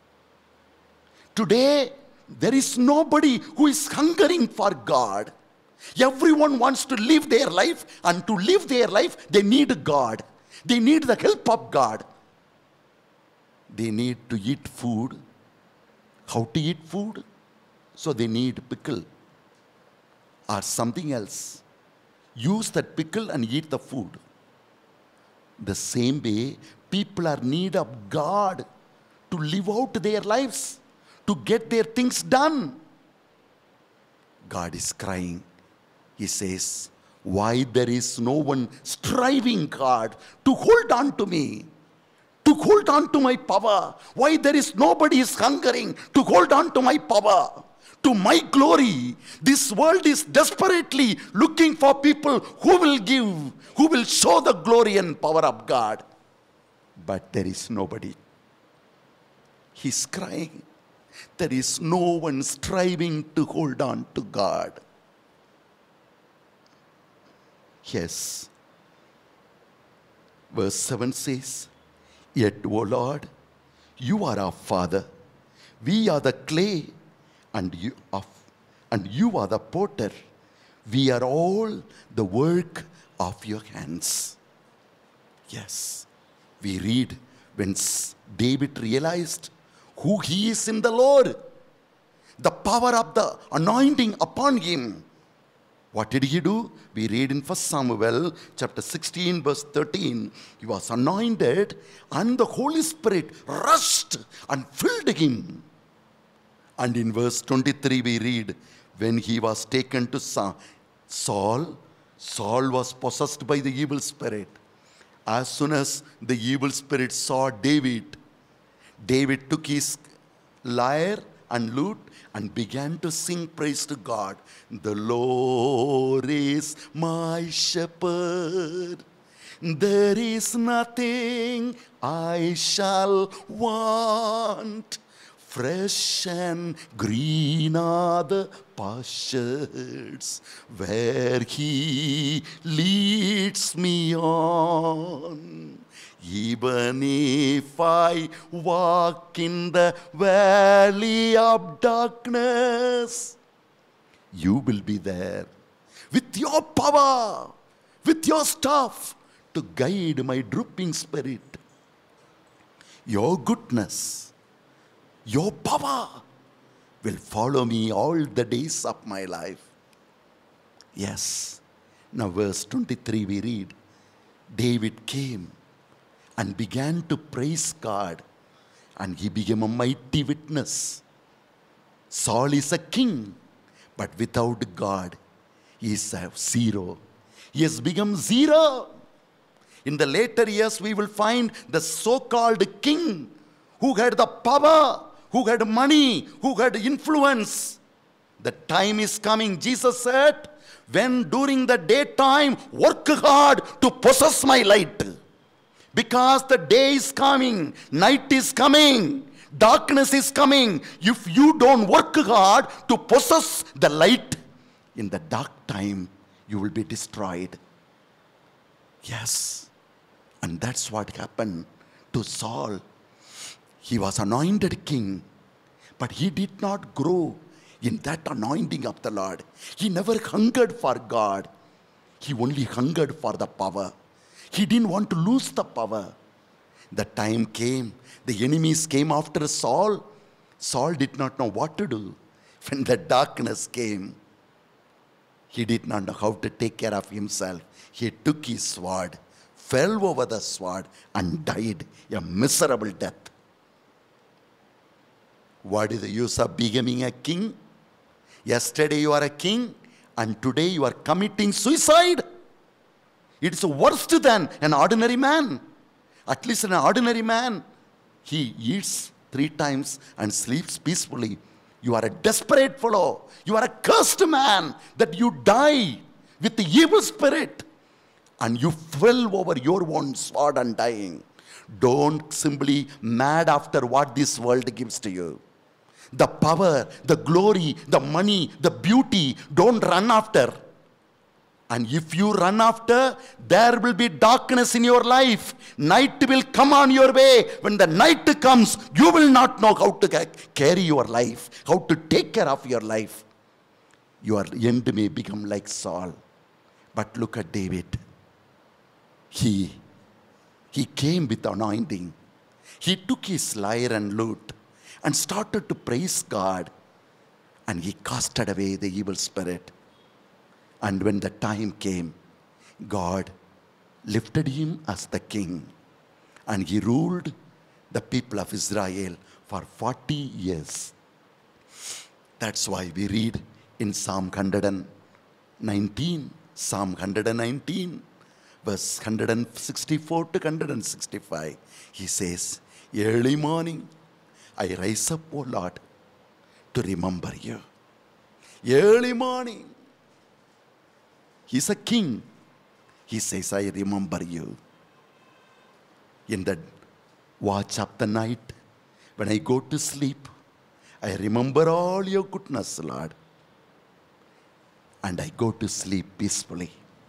Today, there is nobody who is hungering for God. Everyone wants to live their life, and to live their life, they need God. They need the help of God. They need to eat food. How to eat food? So they need pickle or something else. Use that pickle and eat the food. The same way, people are in need of God to live out their lives, to get their things done. God is crying. He says, why there is no one striving, God, to hold on to me, to hold on to my power? Why there is nobody is hungering to hold on to my power, to my glory? This world is desperately looking for people who will give, who will show the glory and power of God. But there is nobody. He's crying. There is no one striving to hold on to God. Yes. Verse 7 says, yet, O Lord, you are our Father. We are the clay, and you are the potter. We are all the work of your hands. Yes. We read when David realized who he is in the Lord, the power of the anointing upon him. What did he do? We read in 1 Samuel chapter 16 verse 13. He was anointed and the Holy Spirit rushed and filled him. And in verse 23 we read, when he was taken to Saul, Saul was possessed by the evil spirit. As soon as the evil spirit saw David, David took his lyre and lute and began to sing praise to God. The Lord is my shepherd. There is nothing I shall want. Fresh and green are the pastures where he leads me on. Even if I walk in the valley of darkness, you will be there with your power, with your staff to guide my drooping spirit. Your goodness, your power will follow me all the days of my life. Yes. Now verse 23 we read, David came and began to praise God, and he became a mighty witness. Saul is a king, but without God, he is a zero. He has become zero. In the later years, we will find the so-called king who had the power, who had money, who had influence. The time is coming, Jesus said, when during the daytime, work hard to possess my light. Because the day is coming, night is coming, darkness is coming. If you don't work hard to possess the light, in the dark time, you will be destroyed. Yes. And that's what happened to Saul. He was anointed king, but he did not grow in that anointing of the Lord. He never hungered for God. He only hungered for the power. He didn't want to lose the power. The time came, the enemies came after Saul. Saul did not know what to do. When the darkness came, he did not know how to take care of himself. He took his sword, fell over the sword, and died a miserable death. What is the use of becoming a king? Yesterday you are a king, and today you are committing suicide. It's worse than an ordinary man. At least an ordinary man, he eats 3 times and sleeps peacefully. You are a desperate fellow. You are a cursed man that you die with the evil spirit and you fell over your own sword and dying. Don't simply mad after what this world gives to you. The power, the glory, the money, the beauty, don't run after. And if you run after, there will be darkness in your life. Night will come on your way. When the night comes, you will not know how to carry your life, how to take care of your life. Your end may become like Saul. But look at David. He came with anointing. He took his lyre and lute and started to praise God. And he casted away the evil spirit. And when the time came, God lifted him as the king. And he ruled the people of Israel for 40 years. That's why we read in Psalm 119, verse 164 to 165. He says, early morning, I rise up, O Lord, to remember you. Early morning. He's a king. He says, I remember you. In the watch of the night, when I go to sleep, I remember all your goodness, Lord. And I go to sleep peacefully.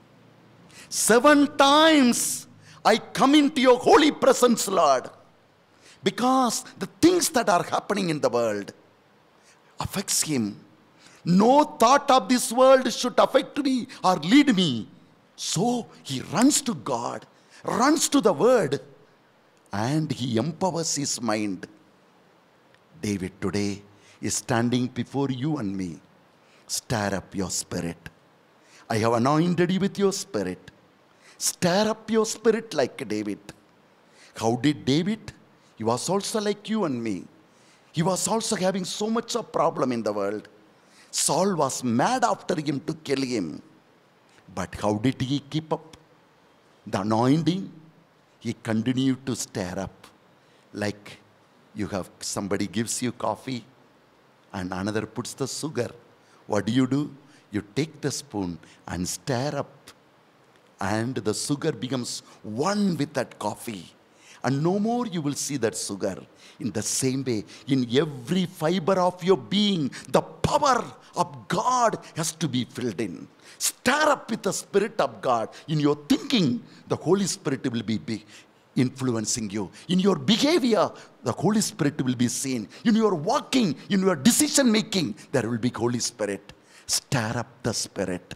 7 times I come into your holy presence, Lord. Because the things that are happening in the world affects him. No thought of this world should affect me or lead me. So he runs to God, runs to the word, and he empowers his mind. David today is standing before you and me. Stir up your spirit. I have anointed you with your spirit. Stir up your spirit like David. How did David? He was also like you and me. He was also having so much of problem in the world. Saul was mad after him to kill him. But how did he keep up? The anointing, he continued to stir up. Like you have, somebody gives you coffee and another puts the sugar. What do? You take the spoon and stir up. And the sugar becomes one with that coffee. And no more you will see that sugar. In the same way, in every fiber of your being, the power of God has to be filled in. Stir up with the Spirit of God. In your thinking, the Holy Spirit will be influencing you. In your behavior, the Holy Spirit will be seen. In your walking, in your decision making, there will be Holy Spirit. Stir up the Spirit.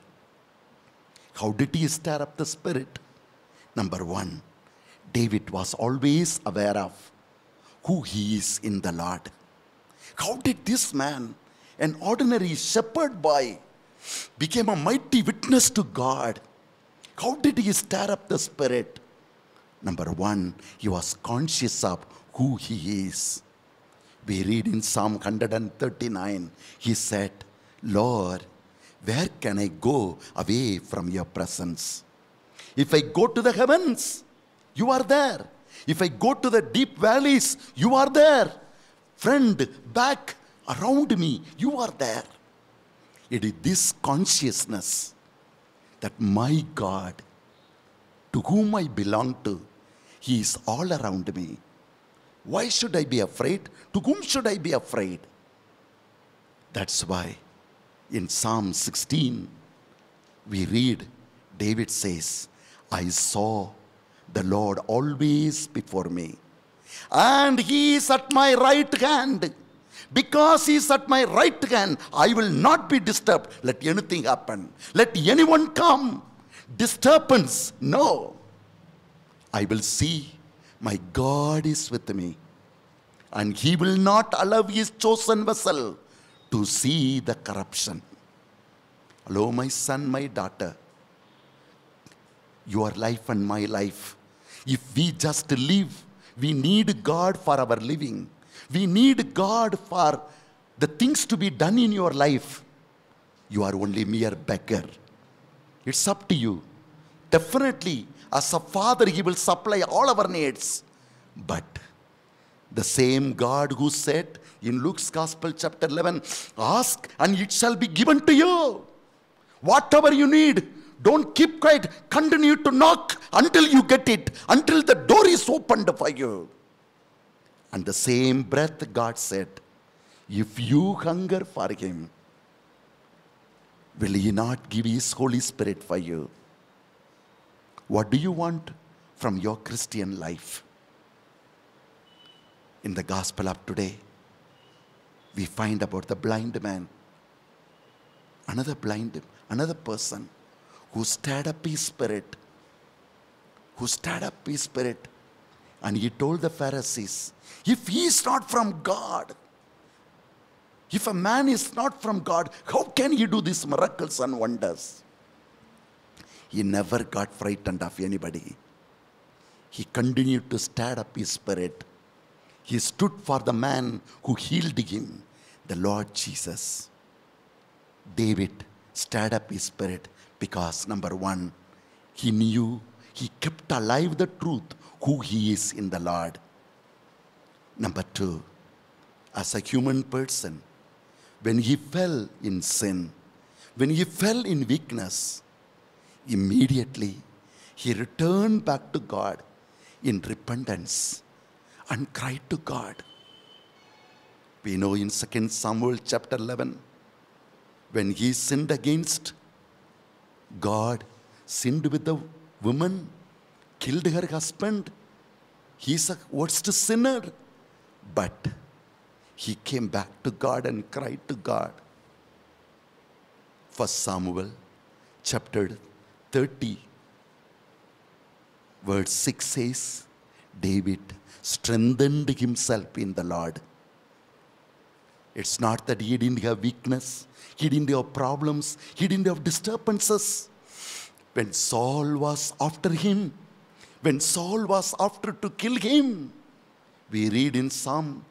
How did he stir up the Spirit? Number 1, David was always aware of who he is in the Lord. How did this man, an ordinary shepherd boy, became a mighty witness to God? How did he stir up the Spirit? Number 1, he was conscious of who he is. We read in Psalm 139, he said, Lord, where can I go away from your presence? If I go to the heavens, you are there. If I go to the deep valleys, you are there. Friend, back around me, you are there. It is this consciousness that my God, to whom I belong to, he is all around me. Why should I be afraid? To whom should I be afraid? That's why in Psalm 16, we read, David says, I saw the Lord always before me, and he is at my right hand. Because he is at my right hand, I will not be disturbed. Let anything happen. Let anyone come. Disturbance, no. I will see my God is with me, and he will not allow his chosen vessel to see the corruption. Hello, my son, my daughter. Your life and my life. If we just live, we need God for our living. We need God for the things to be done in your life. You are only mere beggar. It's up to you. Definitely, As a father, he will supply all our needs. But the same God who said in Luke's Gospel chapter 11, ask and it shall be given to you. Whatever you need, don't keep quiet. Continue to knock until you get it, until the door is opened for you. And the same breath God said, if you hunger for him, will he not give his Holy Spirit for you? What do you want from your Christian life? In the gospel of today, we find about the blind man. Another person who stirred up his spirit. And he told the Pharisees, if he is not from God, if a man is not from God, how can he do these miracles and wonders? He never got frightened of anybody. He continued to stir up his spirit. He stood for the man who healed him, the Lord Jesus. David stirred up his spirit because, number one, he knew, he kept alive the truth, who he is in the Lord. Number two, as a human person, when he fell in sin, when he fell in weakness, immediately he returned back to God in repentance and cried to God. We know in 2 Samuel chapter 11, when he sinned against God, sinned with the woman, killed her husband, he's a worst sinner. But he came back to God and cried to God. 1 Samuel chapter 30, verse 6 says, David strengthened himself in the Lord. It's not that he didn't have weakness, he didn't have problems, he didn't have disturbances. When Saul was after him, when Saul was after to kill him, we read in Psalm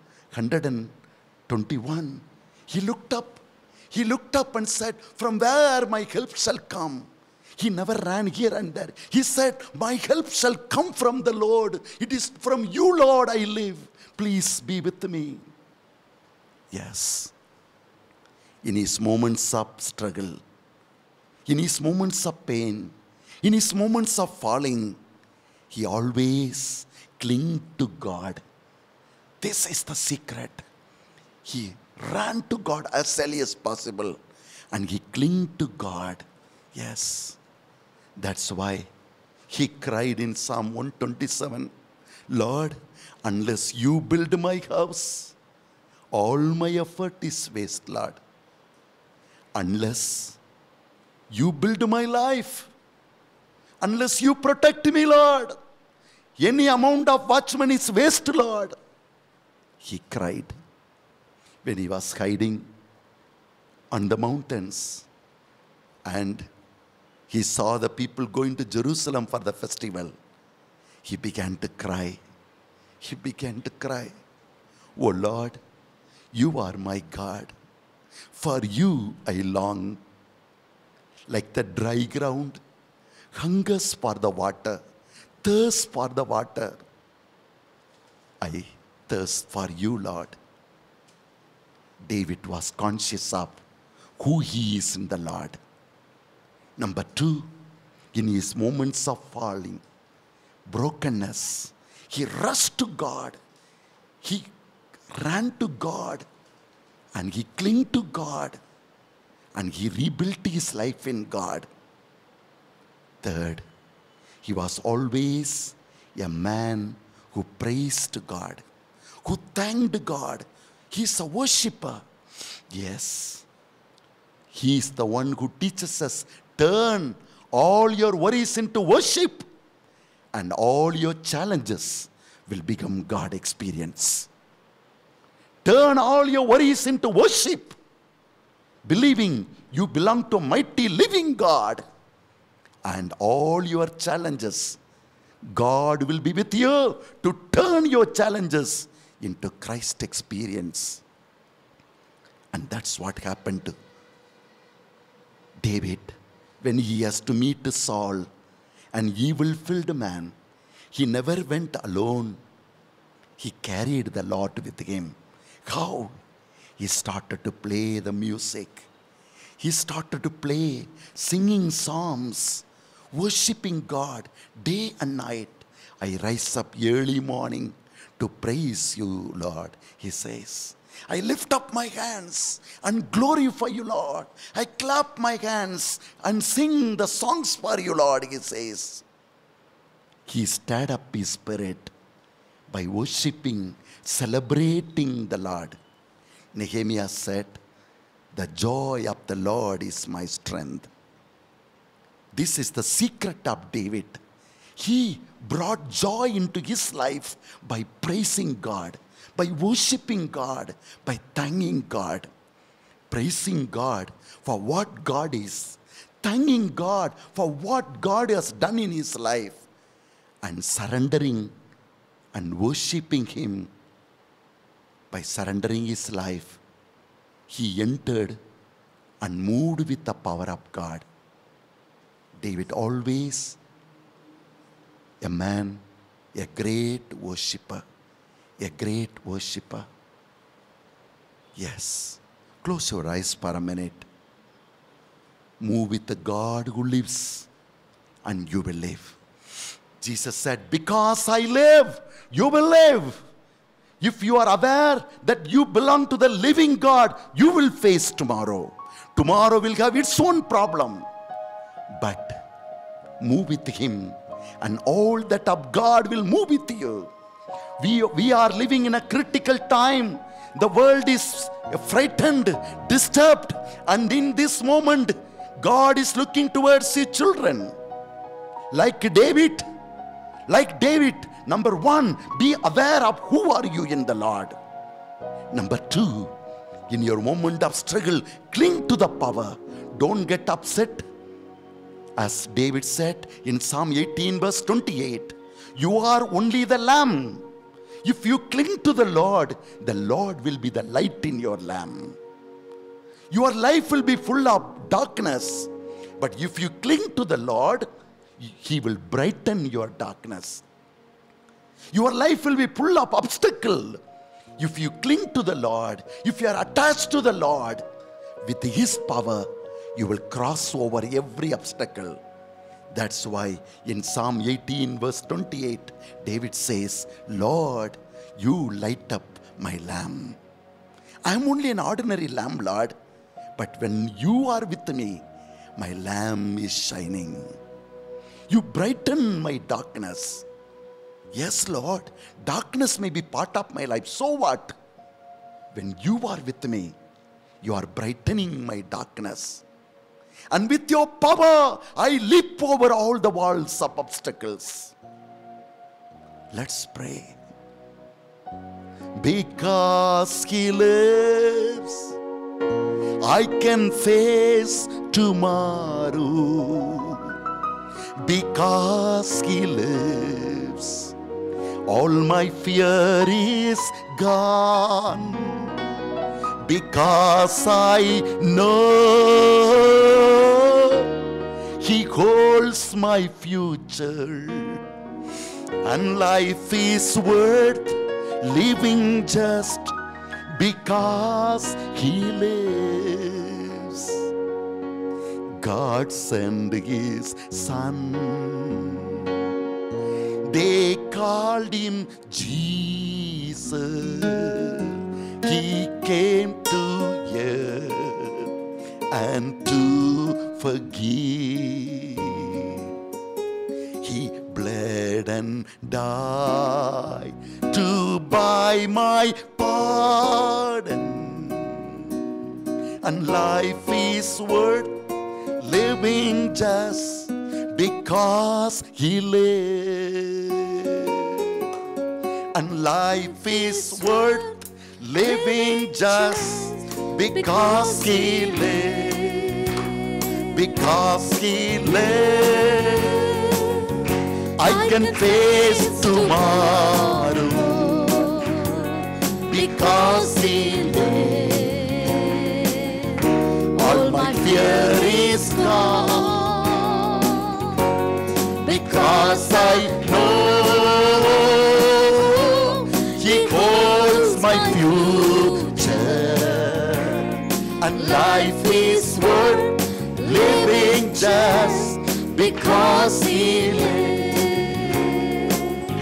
121, he looked up and said, from where my help shall come? He never ran here and there. He said, my help shall come from the Lord. It is from you, Lord, I live. Please be with me. Yes. In his moments of struggle, in his moments of pain, in his moments of falling, he always clung to God. This is the secret. He ran to God as early as possible and he clung to God. Yes. That's why he cried in Psalm 127, Lord, unless you build my house, all my effort is waste, Lord. Unless you build my life, unless you protect me, Lord, any amount of watchman is waste, Lord. He cried when he was hiding on the mountains and he saw the people going to Jerusalem for the festival. He began to cry. He began to cry. Oh Lord, you are my God. For you I long. Like the dry ground hungers for the water, thirsts for the water. I thirst for you, Lord. David was conscious of who he is in the Lord. Number two, in his moments of falling, brokenness, he rushed to God. He ran to God and he clung to God and he rebuilt his life in God. Third, he was always a man who praised God, who thanked God. He's a worshipper. Yes. He is the one who teaches us, turn all your worries into worship and all your challenges will become God experience. Turn all your worries into worship, believing you belong to a mighty living God, and all your challenges, God will be with you to turn your challenges into Christ experience. And that's what happened to David when he has to meet Saul. an evil-filled man. He never went alone. He carried the Lord with him. How? He started to play the music. He started to play, singing psalms, worshiping God day and night. I rise up early morning to praise you, Lord, he says. I lift up my hands and glorify you, Lord. I clap my hands and sing the songs for you, Lord, he says. He stirred up his spirit by worshiping, celebrating the Lord. Nehemiah said, the joy of the Lord is my strength. This is the secret of David. He brought joy into his life by praising God, by worshiping God, by thanking God, praising God for what God is, thanking God for what God has done in his life, and surrendering and worshiping him. By surrendering his life, he entered and moved with the power of God. David always a man, a great worshipper, a great worshipper. Yes, close your eyes for a minute. Move with the God who lives, and you will live. Jesus said, because I live, you will live. If you are aware that you belong to the living God, you will face tomorrow. Tomorrow will have its own problem. But move with him, and all that of God will move with you. We are living in a critical time. The world is frightened, disturbed, and in this moment, God is looking towards his children. Like David, number one, be aware of who are you in the Lord. Number two, in your moment of struggle, cling to the power. Don't get upset. As David said in Psalm 18 verse 28, you are only the lamb. If you cling to the Lord will be the light in your lamp. Your life will be full of darkness, but if you cling to the Lord, he will brighten your darkness. Your life will be full of obstacles. If you cling to the Lord, if you are attached to the Lord, with his power, you will cross over every obstacle. That's why in Psalm 18 verse 28, David says, Lord, you light up my lamp. I am only an ordinary lamp, Lord, but when you are with me, my lamp is shining. You brighten my darkness. Yes, Lord, darkness may be part of my life. So what? When you are with me, you are brightening my darkness. And with your power, I leap over all the walls of obstacles. Let's pray. Because he lives, I can face tomorrow. Because he lives, all my fear is gone. Because I know he holds my future, and life is worth living just because he lives. God sent his son. They called him Jesus. He came to earth and to forgive. He bled and died to buy my pardon. And life is worth living just because he lived. And life is worth living just because he lived. Because he lived, I can face tomorrow. Because he lived, all my fear is gone. I know He holds my future, and life is worth living just because He lives.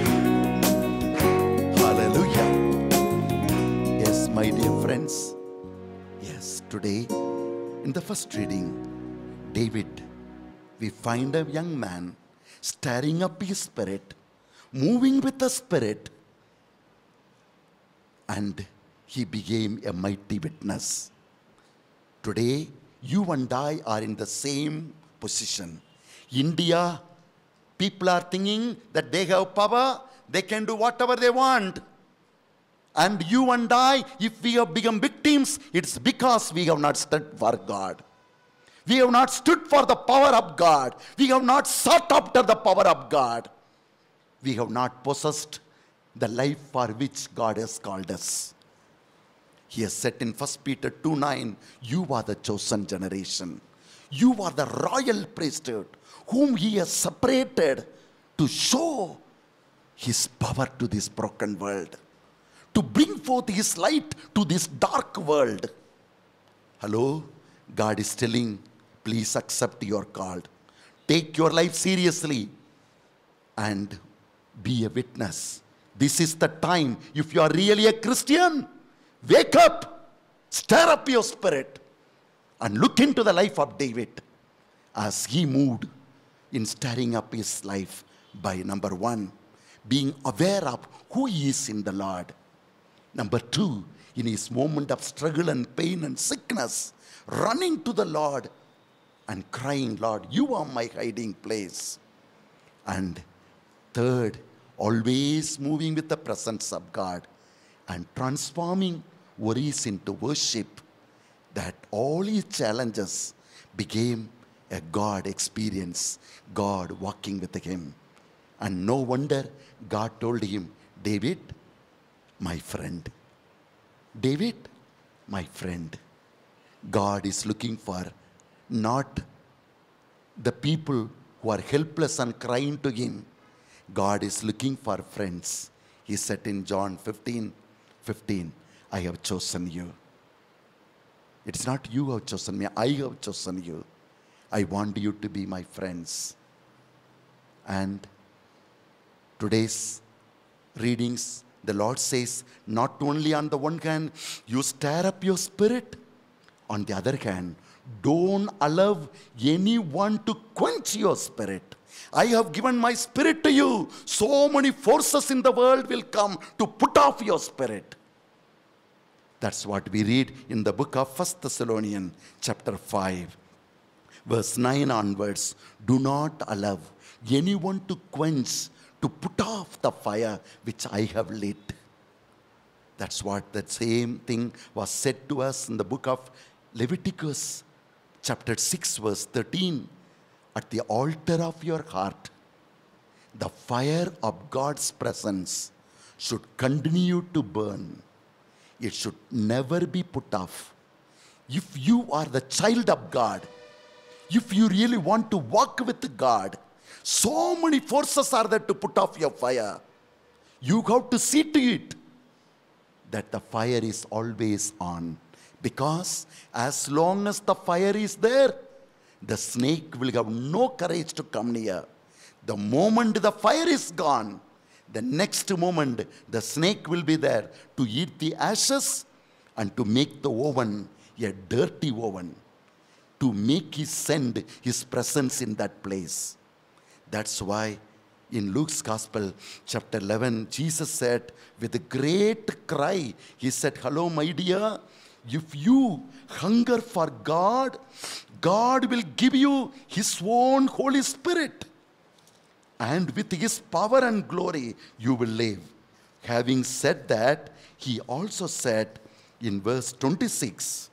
Hallelujah. Yes, my dear friends. Yes, today in the first reading, David, we find a young man stirring up his spirit, moving with the Spirit, and he became a mighty witness. Today, you and I are in the same position. India, people are thinking that they have power, they can do whatever they want. And you and I, if we have become victims, it's because we have not stood for God. We have not stood for the power of God. We have not sought after the power of God. We have not possessed the life for which God has called us. He has said in 1 Peter 2:9, you are the chosen generation. You are the royal priesthood, whom He has separated to show His power to this broken world, to bring forth His light to this dark world. Hello? God is telling, please accept your call. Take your life seriously and be a witness. This is the time. If you are really a Christian, wake up, stir up your spirit, and look into the life of David as he moved in stirring up his life by, number one, being aware of who he is in the Lord. Number two, in his moment of struggle and pain and sickness, running to the Lord and crying, Lord, you are my hiding place. And third, always moving with the presence of God and transforming worries into worship, that all his challenges became a God experience, God walking with him. And no wonder God told him, David, my friend. David, my friend. God is looking for not the people who are helpless and crying to Him. God is looking for friends. He said in John 15:15, I have chosen you. It's not you who have chosen me, I have chosen you. I want you to be my friends. And today's readings, the Lord says, not only on the one hand, you stir up your spirit, on the other hand, don't allow anyone to quench your spirit. I have given my spirit to you. So many forces in the world will come to put off your spirit. That's what we read in the book of 1 Thessalonians chapter 5, verse 9 onwards. Do not allow anyone to quench, to put off the fire which I have lit. That's what the same thing was said to us in the book of Leviticus chapter 6 verse 13. At the altar of your heart, the fire of God's presence should continue to burn. It should never be put off. If you are the child of God, if you really want to walk with God, so many forces are there to put off your fire. You have to see to it that the fire is always on. Because as long as the fire is there, the snake will have no courage to come near. The moment the fire is gone, the next moment the snake will be there to eat the ashes and to make the oven a dirty oven, to make His send His presence in that place. That's why in Luke's Gospel, chapter 11, Jesus said with a great cry, He said, hello, my dear, if you hunger for God, God will give you His own Holy Spirit. And with His power and glory, you will live. Having said that, He also said in verse 26,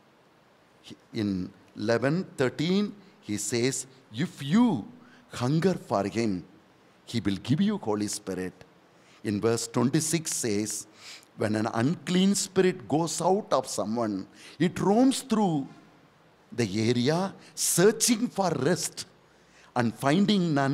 in 11:13, He says, if you hunger for Him, He will give you Holy Spirit. In verse 26 says, when an unclean spirit goes out of someone, it roams through the area searching for rest, and finding none,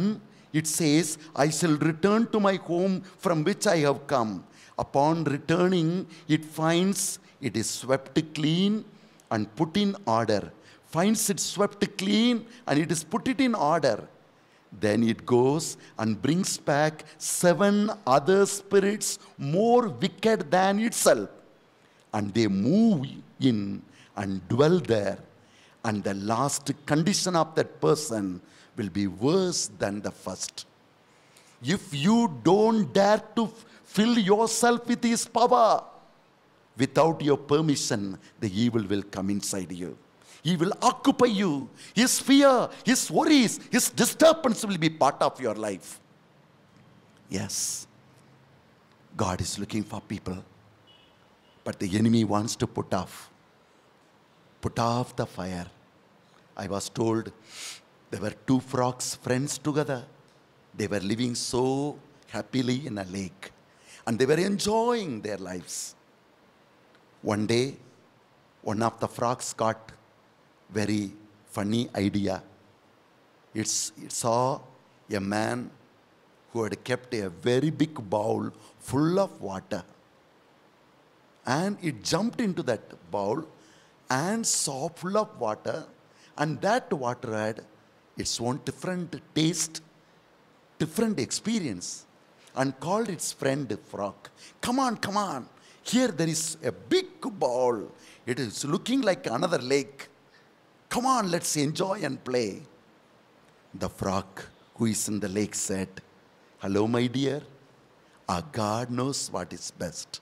it says, I shall return to my home from which I have come. Upon returning, it finds it is swept clean and put in order. Finds it swept clean and it is put it in order. Then it goes and brings back 7 other spirits more wicked than itself. And they move in and dwell there. And the last condition of that person will be worse than the first. If you don't dare to fill yourself with His power, without your permission, the evil will come inside you. He will occupy you. His fear, His worries, His disturbance will be part of your life. Yes, God is looking for people, but the enemy wants to put off the fire. I was told there were 2 frogs, friends together. They were living so happily in a lake, and they were enjoying their lives. One day, one of the frogs got very funny idea. It saw a man who had kept a very big bowl full of water. And it jumped into that bowl and saw full of water. And that water had its own different taste, different experience. And called its friend frog. Come on, come on. Here there is a big bowl. It is looking like another lake. Come on, let's enjoy and play. The frog who is in the lake said, hello, my dear. Our God knows what is best.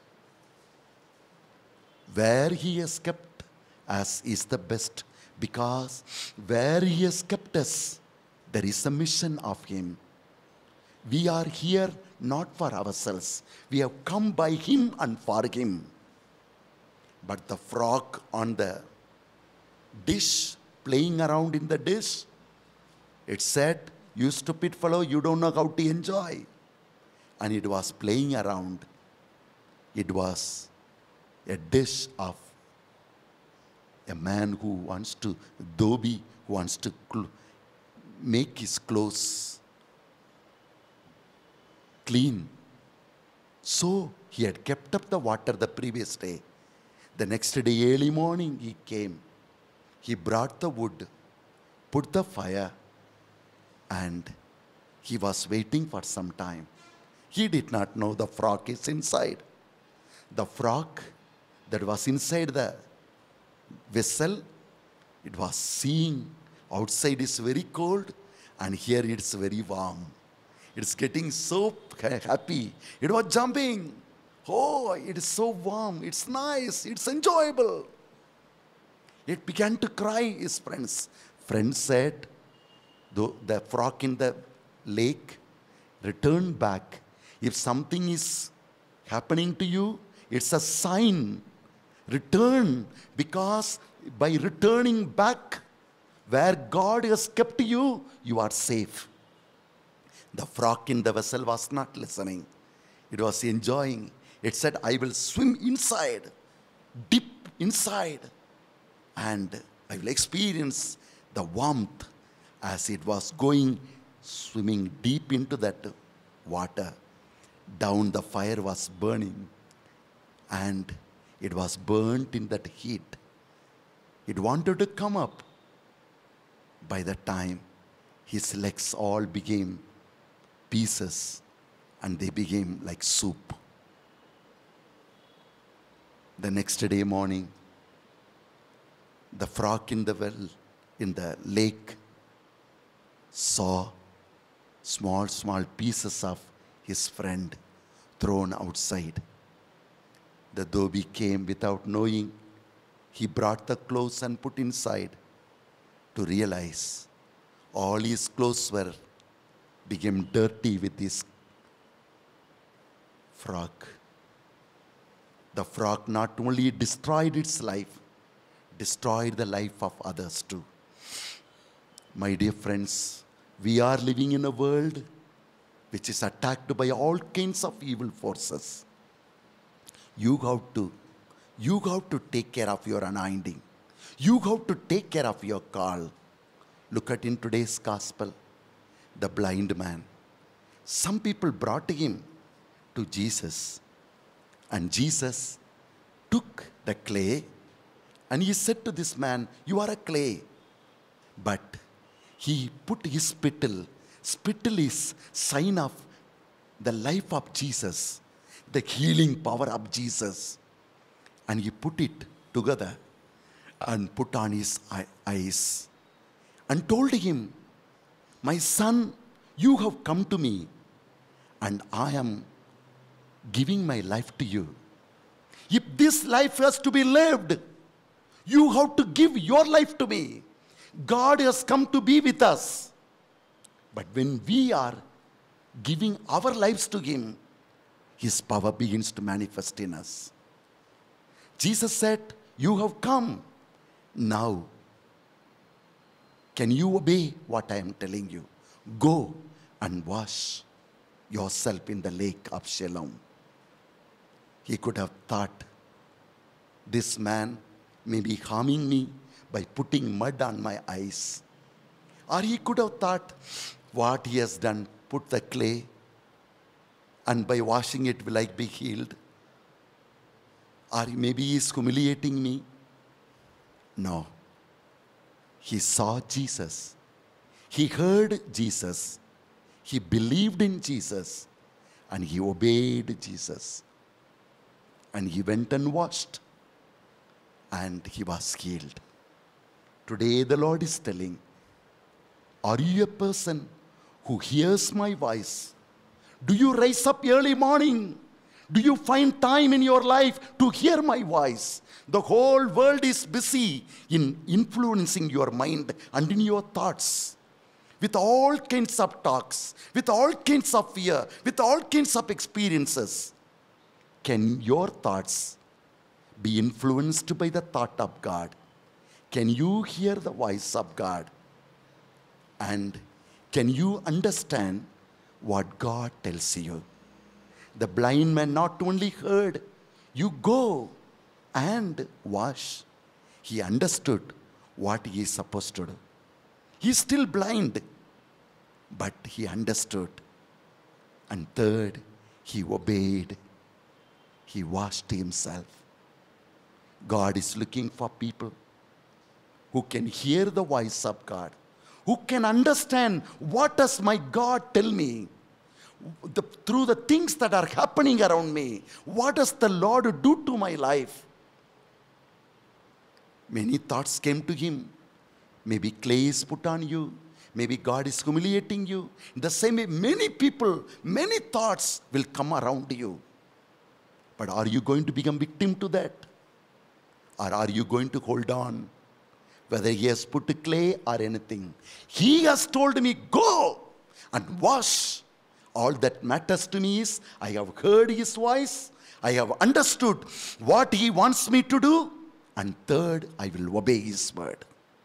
Where He has kept us is the best, because where He has kept us, there is a mission of Him. We are here not for ourselves. We have come by Him and for Him. But the frog on the dish, playing around in the dish, it said, you stupid fellow, you don't know how to enjoy. And it was playing around. It was a dish of a man who wants to, dhobi, who wants to make his clothes clean. So he had kept up the water the previous day. The next day, early morning, he came. He brought the wood, put the fire, and he was waiting for some time. He did not know the frog is inside. The frog that was inside the vessel, it was seeing outside is very cold and here it's very warm. It's getting so happy. It was jumping. Oh, it is so warm. It's nice. It's enjoyable. It began to cry, his friends. Friends said, the frog in the lake, return back. If something is happening to you, it's a sign. Return, because by returning back where God has kept you, you are safe. The frog in the vessel was not listening. It was enjoying. It said, I will swim inside, dip inside, and I will experience the warmth. As it was going, swimming deep into that water, down the fire was burning, and it was burnt in that heat. It wanted to come up. By the time, his legs all became pieces, and they became like soup. The next day morning, the frog in the well, in the lake, saw small pieces of his friend thrown outside. The dhobi came without knowing. He brought the clothes and put inside, to realize all his clothes became dirty with his frog. The frog not only destroyed its life, destroyed the life of others too. My dear friends, we are living in a world which is attacked by all kinds of evil forces. You have to take care of your anointing. You have to take care of your call. Look at in today's gospel, the blind man. Some people brought him to Jesus, and Jesus took the clay and he said to this man, "You are a clay." But he put his spittle. Spittle is sign of the life of Jesus, the healing power of Jesus. And he put it together and put on his eyes and told him, "My son, you have come to me and I am giving my life to you. If this life has to be lived, you have to give your life to me. God has come to be with us. But when we are giving our lives to him, his power begins to manifest in us." Jesus said, "You have come. Now, can you obey what I am telling you? Go and wash yourself in the lake of Siloam." He could have thought, this man may be harming me by putting mud on my eyes. Or he could have thought, what he has done, put the clay, and by washing it will I be healed? Or maybe he is humiliating me. No. He saw Jesus. He heard Jesus. He believed in Jesus. And he obeyed Jesus. And he went and washed. And he was healed. Today the Lord is telling, are you a person who hears my voice? Do you rise up early morning? Do you find time in your life to hear my voice? The whole world is busy in influencing your mind and in your thoughts. With all kinds of talks, with all kinds of fear, with all kinds of experiences. Can your thoughts be influenced by the thought of God? Can you hear the voice of God? And can you understand what God tells you? The blind man not only heard, you go and wash. He understood what he is supposed to do. He is still blind, but he understood. And third, he obeyed. He washed himself. God is looking for people who can hear the voice of God, who can understand what does my God tell me. Through the things that are happening around me, what does the Lord do to my life? Many thoughts came to him. Maybe clay is put on you. Maybe God is humiliating you. In the same way, many people, many thoughts will come around you. But are you going to become victim to that? Or are you going to hold on? Whether he has put clay or anything. He has told me, go and wash. All that matters to me is, I have heard his voice. I have understood what he wants me to do. And third, I will obey his word.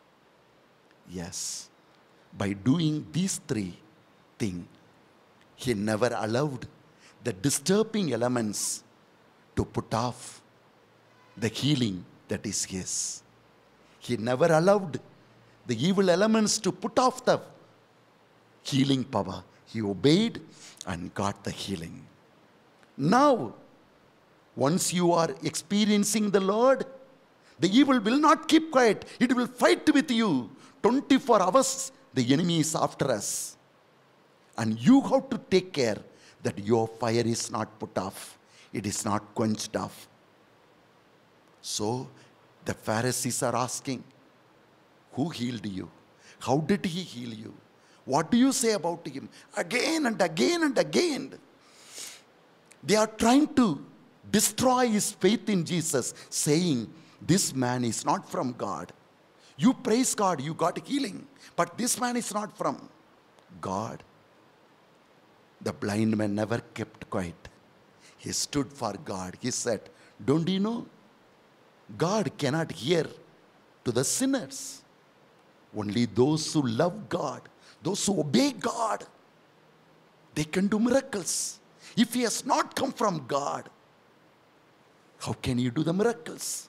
Yes, by doing these three things, he never allowed the disturbing elements to put off the healing that is his. He never allowed the evil elements to put off the healing power. He obeyed and got the healing. Now, once you are experiencing the Lord, the evil will not keep quiet. It will fight with you. 24 hours, the enemy is after us. And you have to take care that your fire is not put off. It is not quenched off. So, the Pharisees are asking, who healed you? How did he heal you? What do you say about him? Again and again and again. They are trying to destroy his faith in Jesus, saying, this man is not from God. You praise God, you got healing. But this man is not from God. The blind man never kept quiet. He stood for God. He said, don't you know? God cannot hear to the sinners. Only those who love God, those who obey God, they can do miracles. If he has not come from God, how can you do the miracles?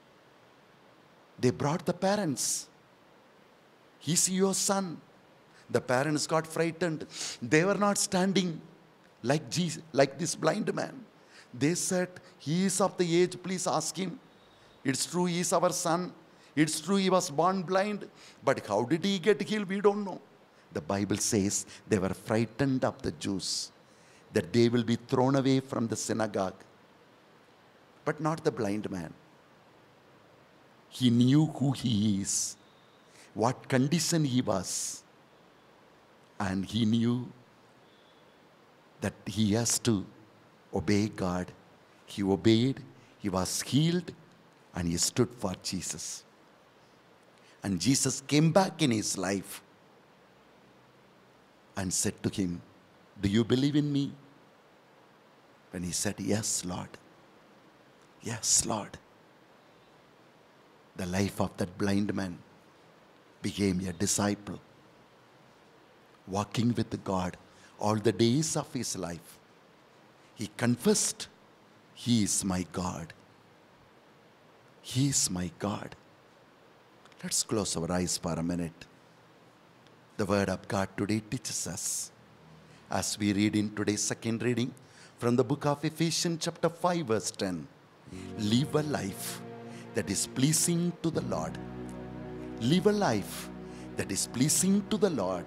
They brought the parents. He's your son. The parents got frightened. They were not standing like Jesus, like this blind man. They said, he is of the age, please ask him. It's true, he is our son. It's true, he was born blind. But how did he get healed? We don't know. The Bible says they were frightened of the Jews, that they will be thrown away from the synagogue. But not the blind man. He knew who he is, what condition he was. And he knew that he has to obey God. He obeyed, he was healed, and he stood for Jesus. And Jesus came back in his life and said to him, do you believe in me? When he said, yes, Lord. Yes, Lord. The life of that blind man became a disciple, walking with God all the days of his life. He confessed, he is my God. He is my God. Let's close our eyes for a minute. The word of God today teaches us, as we read in today's second reading from the book of Ephesians chapter 5 verse 10. Live a life that is pleasing to the Lord. Live a life that is pleasing to the Lord.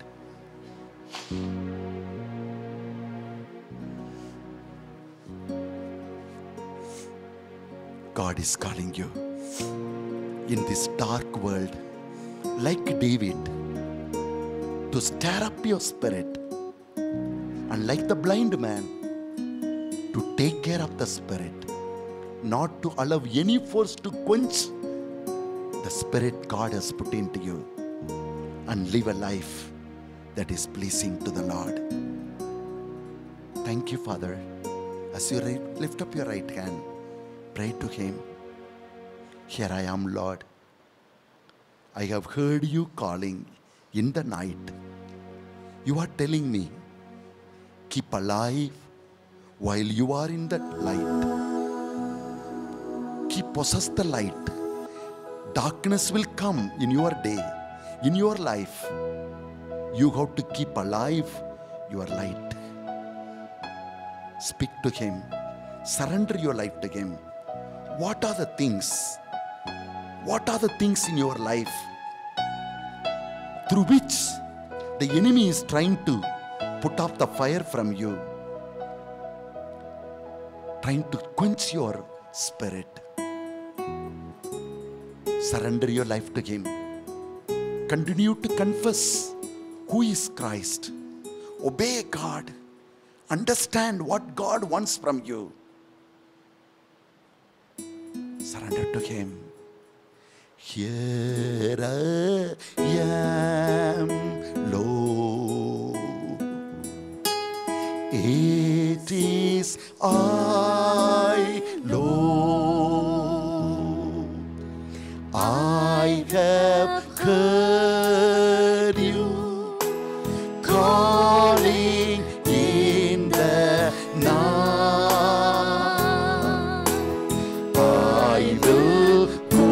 God is calling you in this dark world, like David, to stir up your spirit, and like the blind man, to take care of the spirit, not to allow any force to quench the spirit God has put into you, and live a life that is pleasing to the Lord. Thank you, Father. As you lift up your right hand, pray to him. Here I am, Lord. I have heard you calling in the night. You are telling me, keep alive while you are in that light. Keep possess the light. Darkness will come in your day, in your life. You have to keep alive your light. Speak to him. Surrender your life to him. What are the things? What are the things in your life through which the enemy is trying to put off the fire from you, trying to quench your spirit? Surrender your life to him. Continue to confess who is Christ. Obey God. Understand what God wants from you. Surrender to him. Here I am, Lord. It is I, Lord. I have heard you calling in the night. I will go,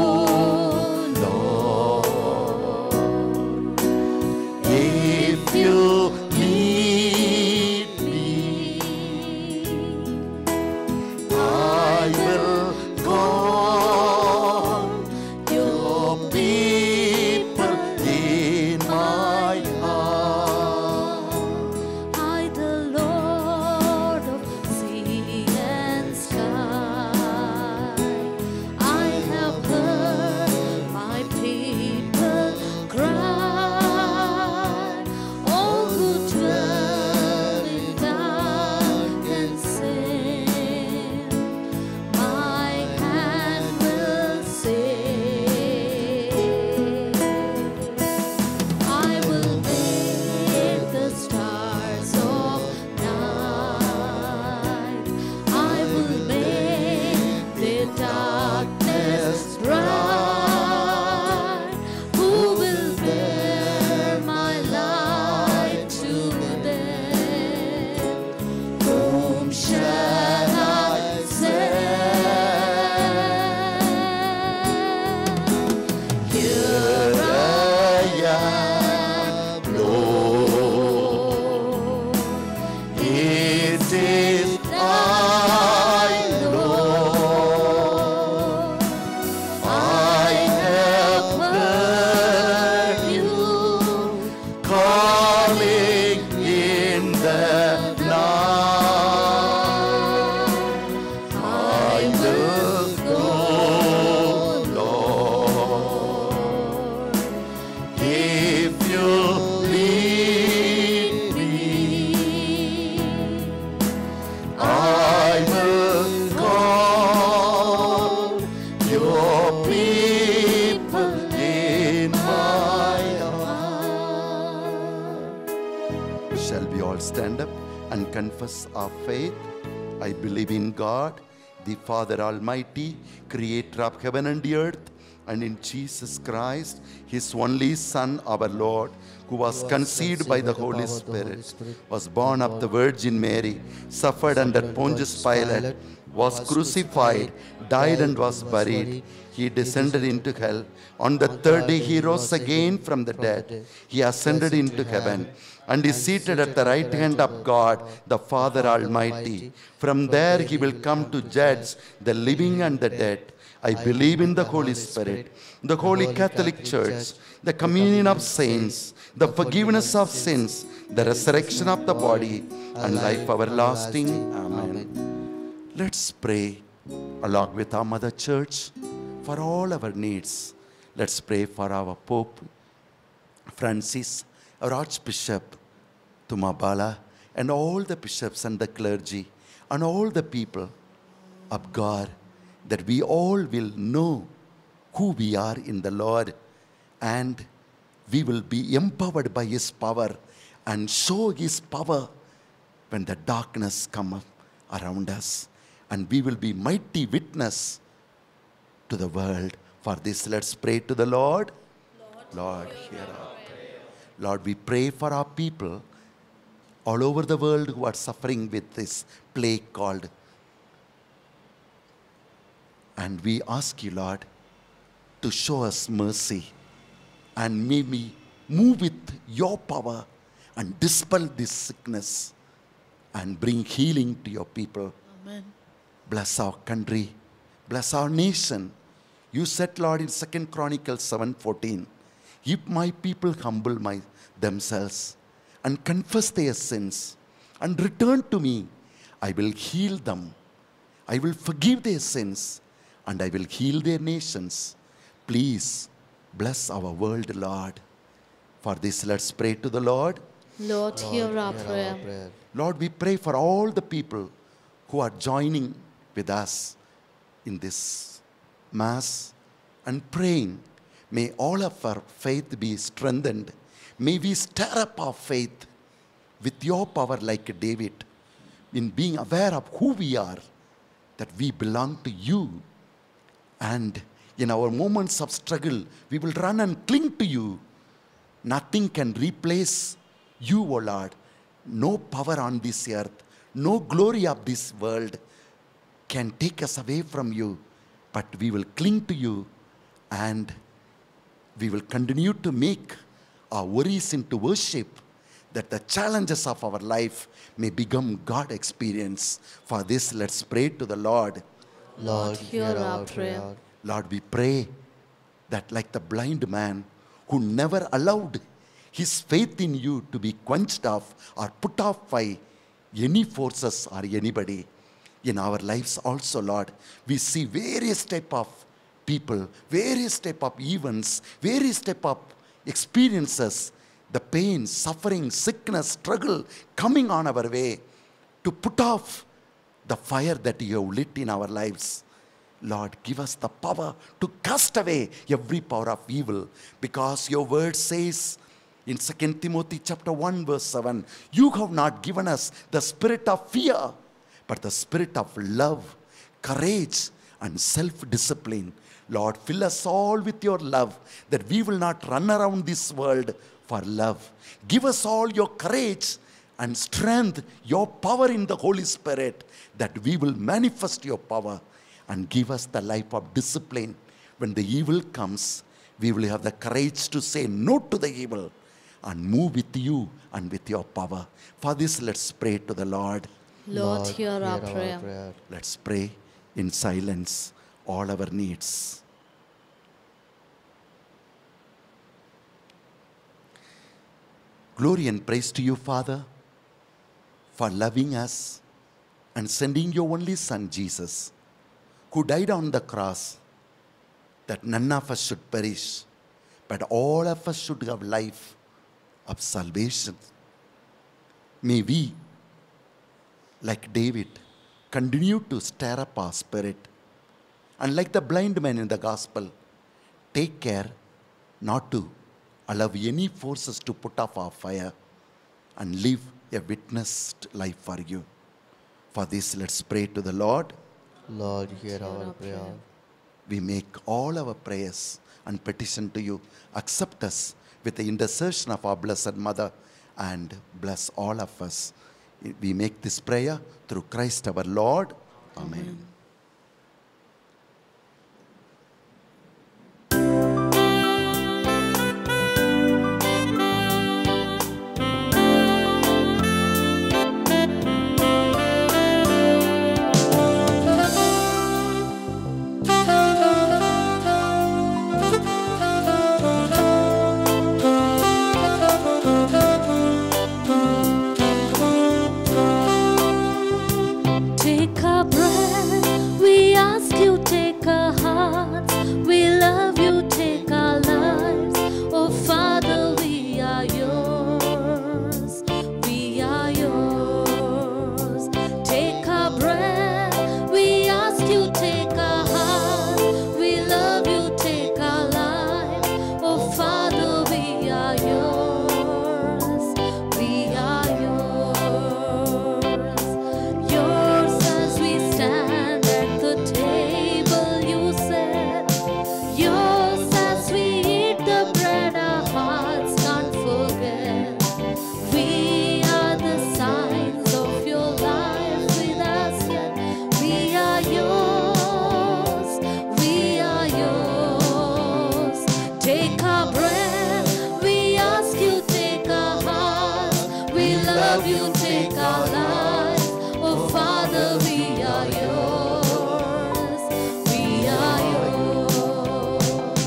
Lord, if you lead me. I will go. Your people in my heart. I, the Lord of sea and sky, I have heard my people cry. All who dwell in dark sin, my hand will save. I will make the stars of night. I will make the darkness bright. Who will bear my light to them? Whom shall I send? Here I am, Lord. stand up and confess our faith. I believe in God, the Father Almighty, creator of heaven and the earth, and in Jesus Christ, his only Son, our Lord, who was conceived by the Holy Spirit, was born of the Virgin Mary, suffered under Pontius Pilate, was crucified, died and was buried. He descended into hell. On the third day he rose again from the dead. He ascended into heaven and is seated at the right hand of God, the Father Almighty. From there he will come to judge the living and the dead. I believe in the Holy Spirit, the Holy Catholic Church, the communion of saints, the forgiveness of sins, the resurrection of the body, and life everlasting. Amen. Let's pray along with our Mother Church for all our needs. Let's pray for our Pope Francis, our Archbishop Tumabala, and all the bishops and the clergy, and all the people of God, that we all will know who we are in the Lord, and we will be empowered by his power and show his power when the darkness comes around us, and we will be mighty witness to the world. For this, let's pray to the Lord. Lord, hear our prayer. Lord, we pray for our people all over the world who are suffering with this plague called. And we ask you, Lord, to show us mercy, and may we move with your power and dispel this sickness and bring healing to your people. Amen. Bless our country. Bless our nation. You said, Lord, in 2 Chronicles 7:14, if my people humble themselves and confess their sins and return to me, I will heal them. I will forgive their sins and I will heal their nations. Please bless our world, Lord. For this, let's pray to the Lord. Lord, hear our prayer. Lord, we pray for all the people who are joining with us in this Mass and praying. May all of our faith be strengthened. May we stir up our faith with your power like David, in being aware of who we are, that we belong to you. And in our moments of struggle, we will run and cling to you. Nothing can replace you, O Lord. No power on this earth, no glory of this world can take us away from you. But we will cling to you, and we will continue to make our worries into worship, that the challenges of our life may become God experience. For this, let's pray to the Lord. Lord, hear our prayer. Lord, we pray that like the blind man who never allowed his faith in you to be quenched off or put off by any forces or anybody, in our lives also, Lord, we see various type of people, various type of events, various type of experiences, the pain, suffering, sickness, struggle coming on our way to put off the fire that you have lit in our lives. Lord, give us the power to cast away every power of evil, because your word says in 2 Timothy chapter 1 verse 7, you have not given us the spirit of fear, but the spirit of love, courage, and self-discipline. Lord, fill us all with your love, that we will not run around this world for love. Give us all your courage and strength, your power in the Holy Spirit, that we will manifest your power, and give us the life of discipline. When the evil comes, we will have the courage to say no to the evil and move with you and with your power. For this, let's pray to the Lord. Lord, hear our prayer. Let's pray in silence all our needs. Glory and praise to you, Father, for loving us and sending your only Son, Jesus, who died on the cross, that none of us should perish, but all of us should have life of salvation. May we, like David, continue to stir up our spirit, and like the blind man in the gospel, take care not to allow any forces to put off our fire, and live a witnessed life for you. For this, let's pray to the Lord. Lord, hear our prayer. We make all our prayers and petition to you. Accept us with the intercession of our Blessed Mother and bless all of us. We make this prayer through Christ our Lord. Amen. Take our breath, we ask you, take our hearts. We love you, take our lives. Oh Father, we are yours. We are yours. Take our breath, we ask you, take our hearts. We love you, take our lives. Oh Father, we are yours. We are yours. Yours as we stand at the table you said. Yours as we eat the bread our hearts can't forget. We are the signs of your life with us yet. We are yours. We are yours. Take our breath, we ask you, take our hearts. We love you, take our lives. Oh Father, we are yours. We are yours.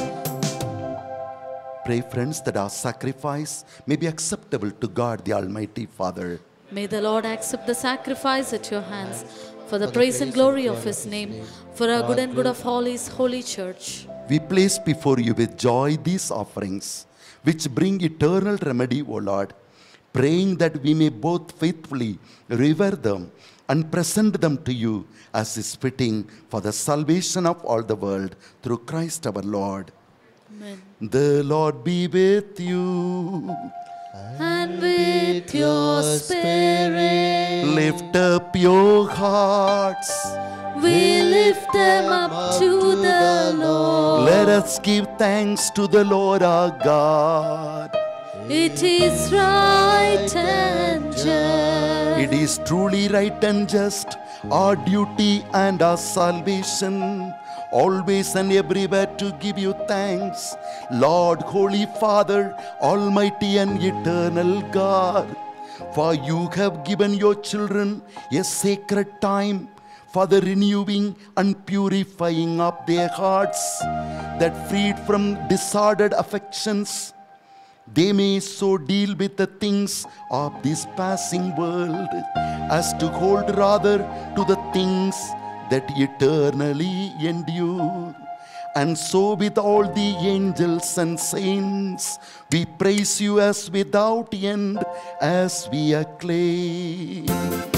Pray, friends, that our sacrifice may be acceptable to God, the Almighty Father. May the Lord accept the sacrifice at your hands for the praise and glory of his name, for our good and good of all his holy church. We place before you with joy these offerings, which bring eternal remedy, O Lord, praying that we may both faithfully revere them and present them to you as is fitting for the salvation of all the world through Christ our Lord. Amen. The Lord be with you. And with your spirit, Lift up your hearts. we lift them up to the Lord. Let us give thanks to the Lord our God. It is right and just. It is truly right and just, our duty and our salvation, always and everywhere to give you thanks, Lord, Holy Father, Almighty and eternal God. For you have given your children a sacred time for the renewing and purifying of their hearts, that freed from disordered affections, they may so deal with the things of this passing world as to hold rather to the things that eternally endure. And so with all the angels and saints, we praise you as without end, as we acclaim.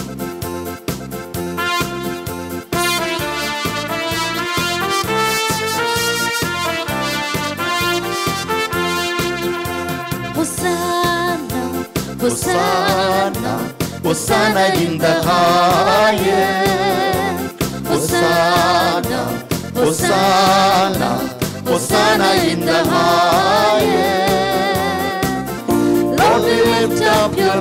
Hosanna, Hosanna in the highest. Hosanna, Hosanna, Hosanna in the highest. Lord, we lift up your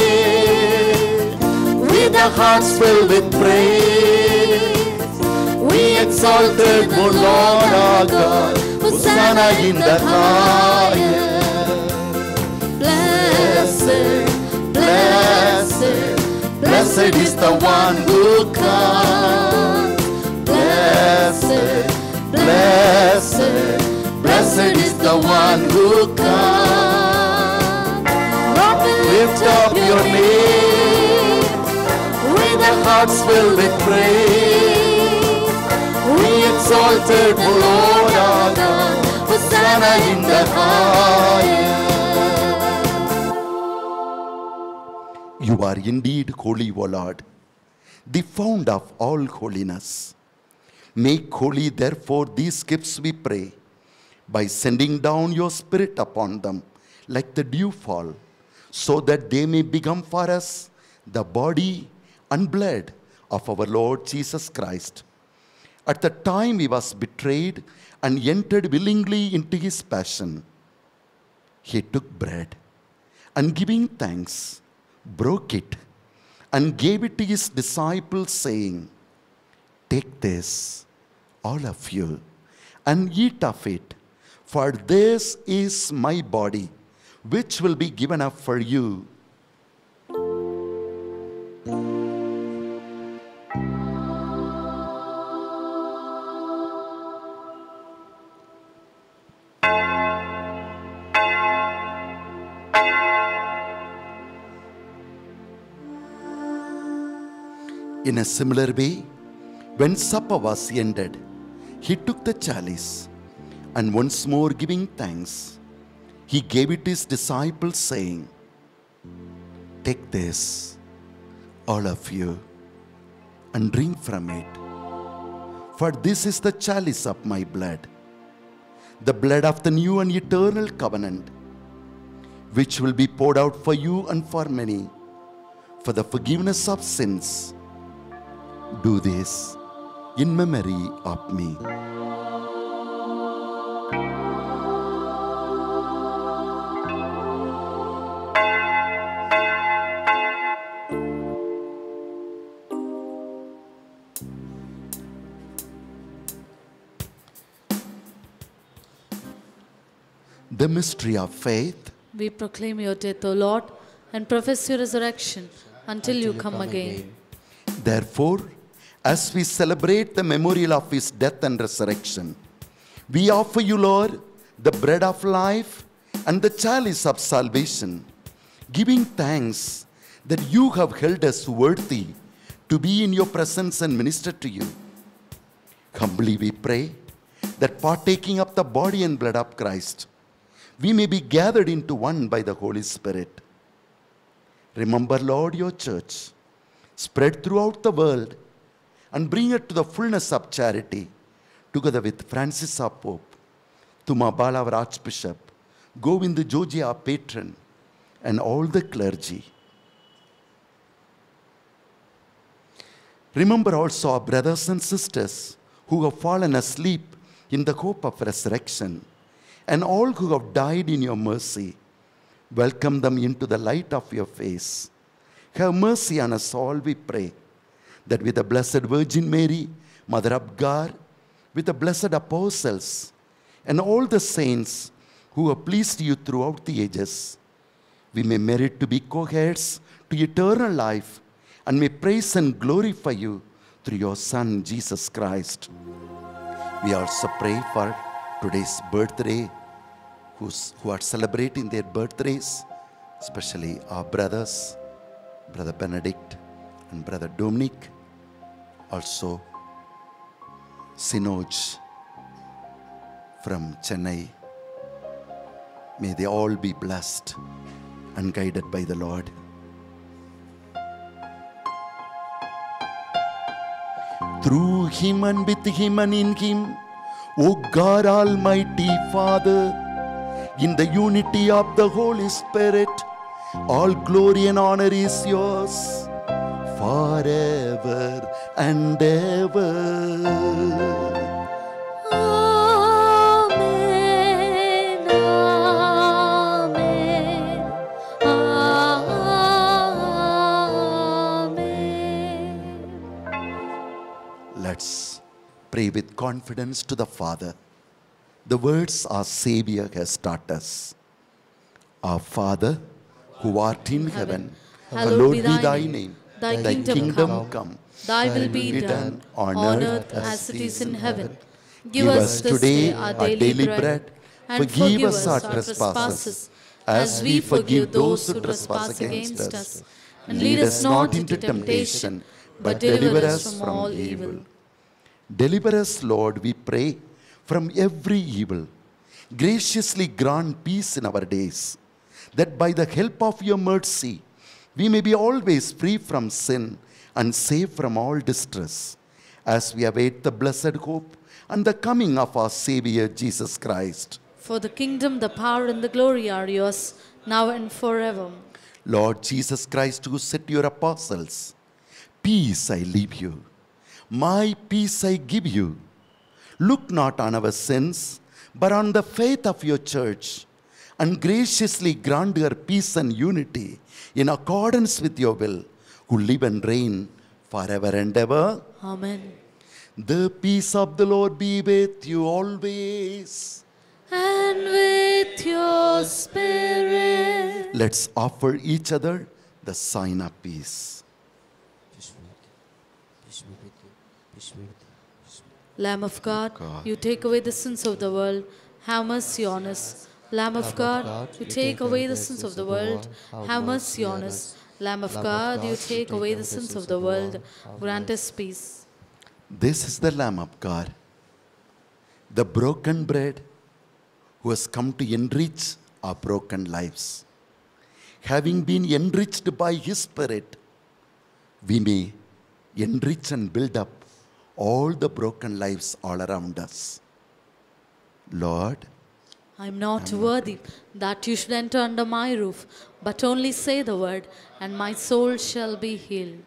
name With our hearts filled with praise, we exalted, O Lord our God. Hosanna in the highest. Blessed, Blessed, blessed is the one who comes. Blessed, blessed, blessed is the one who comes. Lord, we Lift up your name with our hearts filled with praise. We exalted, O Lord our God. Hosanna in the highest. You are indeed holy, O Lord, the fount of all holiness. Make holy, therefore, these gifts, we pray, by sending down your Spirit upon them like the dewfall, so that they may become for us the body and blood of our Lord Jesus Christ. At the time he was betrayed and entered willingly into his passion, he took bread and giving thanks, broke it and gave it to his disciples, saying, "Take this, all of you, and eat of it, for this is my body, which will be given up for you." In a similar way, when supper was ended, he took the chalice, and once more giving thanks, he gave it to his disciples, saying, "Take this, all of you, and drink from it. For this is the chalice of my blood, the blood of the new and eternal covenant, which will be poured out for you and for many, for the forgiveness of sins. Do this in memory of me." The mystery of faith. We proclaim your death, O Lord, and profess your resurrection until you come again. Therefore, as we celebrate the memorial of his death and resurrection, we offer you, Lord, the bread of life and the chalice of salvation, giving thanks that you have held us worthy to be in your presence and minister to you. Humbly we pray that partaking of the body and blood of Christ, we may be gathered into one by the Holy Spirit. Remember, Lord, your church, spread throughout the world, and bring it to the fullness of charity, together with Francis our Pope, Tumabala our Archbishop, Govind Joji our patron, and all the clergy. Remember also our brothers and sisters who have fallen asleep in the hope of resurrection, and all who have died in your mercy. Welcome them into the light of your face. Have mercy on us all, we pray, that with the Blessed Virgin Mary, Mother of God, with the blessed apostles, and all the saints who have pleased you throughout the ages, we may merit to be co-heirs to eternal life, and may praise and glorify you through your Son, Jesus Christ. We also pray for today's birthday, who are celebrating their birthdays, especially our brothers, Brother Benedict and Brother Dominic, also Sinoj from Chennai. May they all be blessed and guided by the Lord. Through him and with him and in him, O God Almighty Father, in the unity of the Holy Spirit, all glory and honor is yours forever and ever. Amen, amen, amen. Let's pray with confidence to the Father. The words our Savior has taught us. Our Father, who art in heaven, hallowed be thy name. Thy kingdom come. Thy will be done on earth as it is in heaven. Give us this day our daily bread, and forgive us our trespasses, as we forgive those who trespass against us. And lead us not into temptation, but deliver us from all evil. Deliver us, Lord, we pray, from every evil. Graciously grant peace in our days, that by the help of your mercy, we may be always free from sin and safe from all distress, as we await the blessed hope and the coming of our Savior Jesus Christ. For the kingdom, the power, and the glory are yours, now and forever. Lord Jesus Christ, who said to your apostles, peace I leave you, my peace I give you. Look not on our sins, but on the faith of your church, and graciously grant her peace and unity in accordance with your will, who live and reign forever and ever. Amen. The peace of the Lord be with you always. And with your spirit. Let's offer each other the sign of peace. Peace be with you. Peace be with you. Peace be with you. Peace be with Lamb of God, you take away the sins of the world. Have mercy on us. Lamb of God, you take away the sins of the world. Have mercy on us. Lamb of God, you take away the sins of the world. Grant us peace. This is the Lamb of God, the broken bread, who has come to enrich our broken lives. Having been enriched by His Spirit, we may enrich and build up all the broken lives all around us. Lord, I am not worthy that you should enter under my roof, but only say the word, and my soul shall be healed.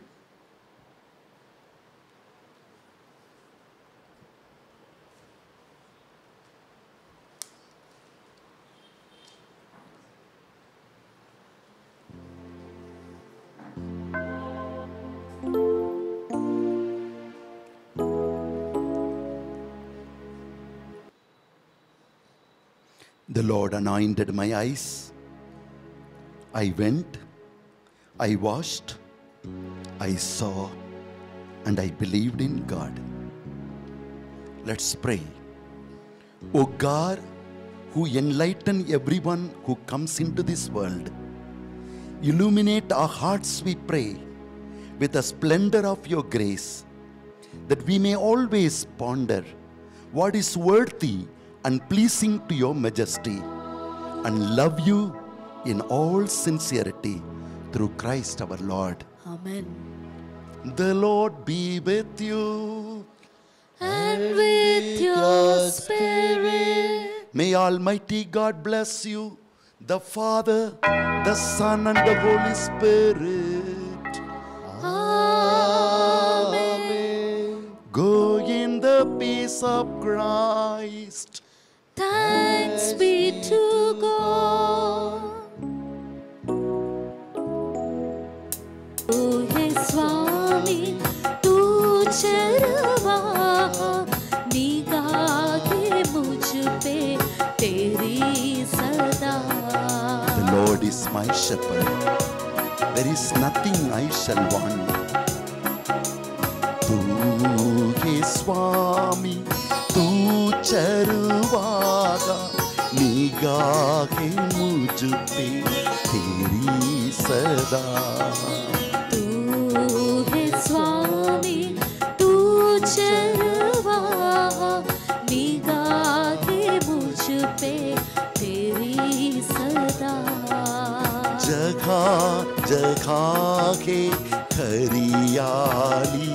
the Lord anointed my eyes. I went, I washed, I saw, and I believed in God. Let's pray. O God, who enlighten everyone who comes into this world, illuminate our hearts, we pray, with the splendor of your grace, that we may always ponder what is worthy and pleasing to your majesty, and love you in all sincerity through Christ our Lord. Amen. The Lord be with you. And with your spirit. May Almighty God bless you, the Father, the Son, and the Holy Spirit. Amen. Go in the peace of Christ. Thanks be to God. तू है स्वामी, तू चरवा, निगाहें मुझ पे तेरी सदा. The Lord is my shepherd. There is nothing I shall want. तू है स्वामी, तू चरवागा, निगाहें मुझ पे तेरी सदा. तू है स्वामी, तू चरवा, निगाहें मुझ पे तेरी सदा. जगह जगह के हरियाली,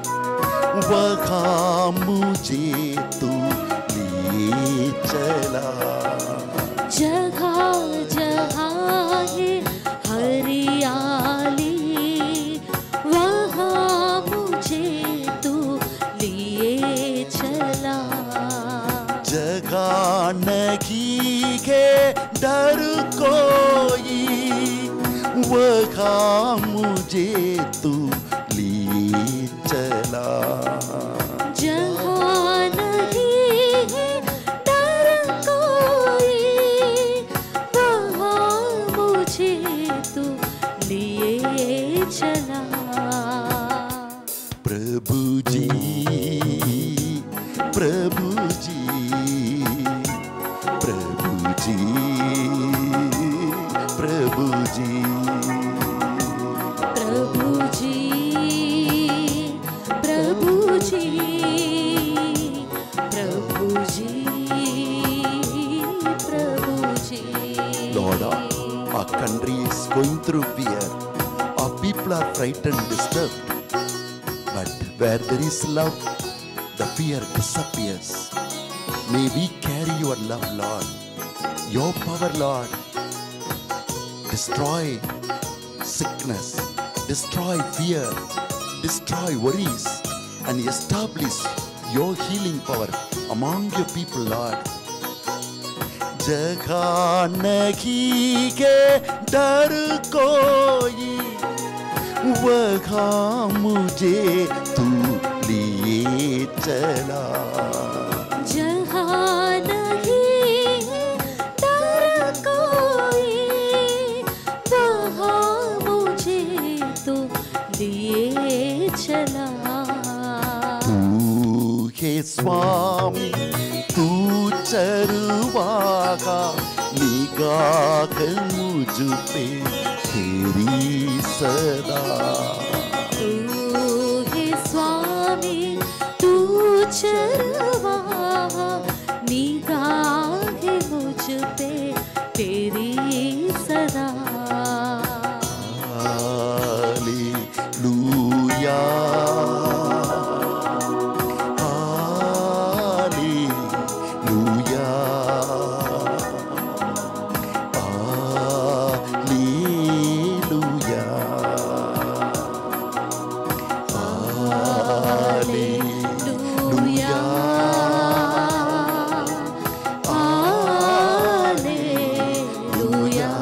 वहाँ मुझे तू ले चला. जगह जगह है हरियाली, वहाँ मुझे तू लिए चला. जगह नहीं है डर कोई, वहाँ मुझे तू ले चला. जहाँ नहीं है डर कोई, वहाँ मुझे तू लिए चला. प्रभु जी, प्रभु जी, प्रभु जी, प्रभु जी. प्रभु जी, प्रभु जी, प्रभु जी, प्रभु जी. Lord, our country is going through fear. Our people are frightened, disturbed. But where there is love, the fear disappears. May we carry your love, Lord, your power, Lord. Destroy sickness, destroy fear, destroy worries, and establish your healing power among your people, Lord. जगह नहीं के डर कोई, वहाँ मुझे तू लिए चला. जहाँ नहीं डर कोई, वहाँ मुझे तो लिए चला. तू हे स्वामी, तू चरवाहा, निगाह मुझ पे तेरी सदा. तू हे स्वामी, तू चरवाहा, निगाह मुझ पे तेरी सदा. Hallelujah, hallelujah, hallelujah, hallelujah, hallelujah,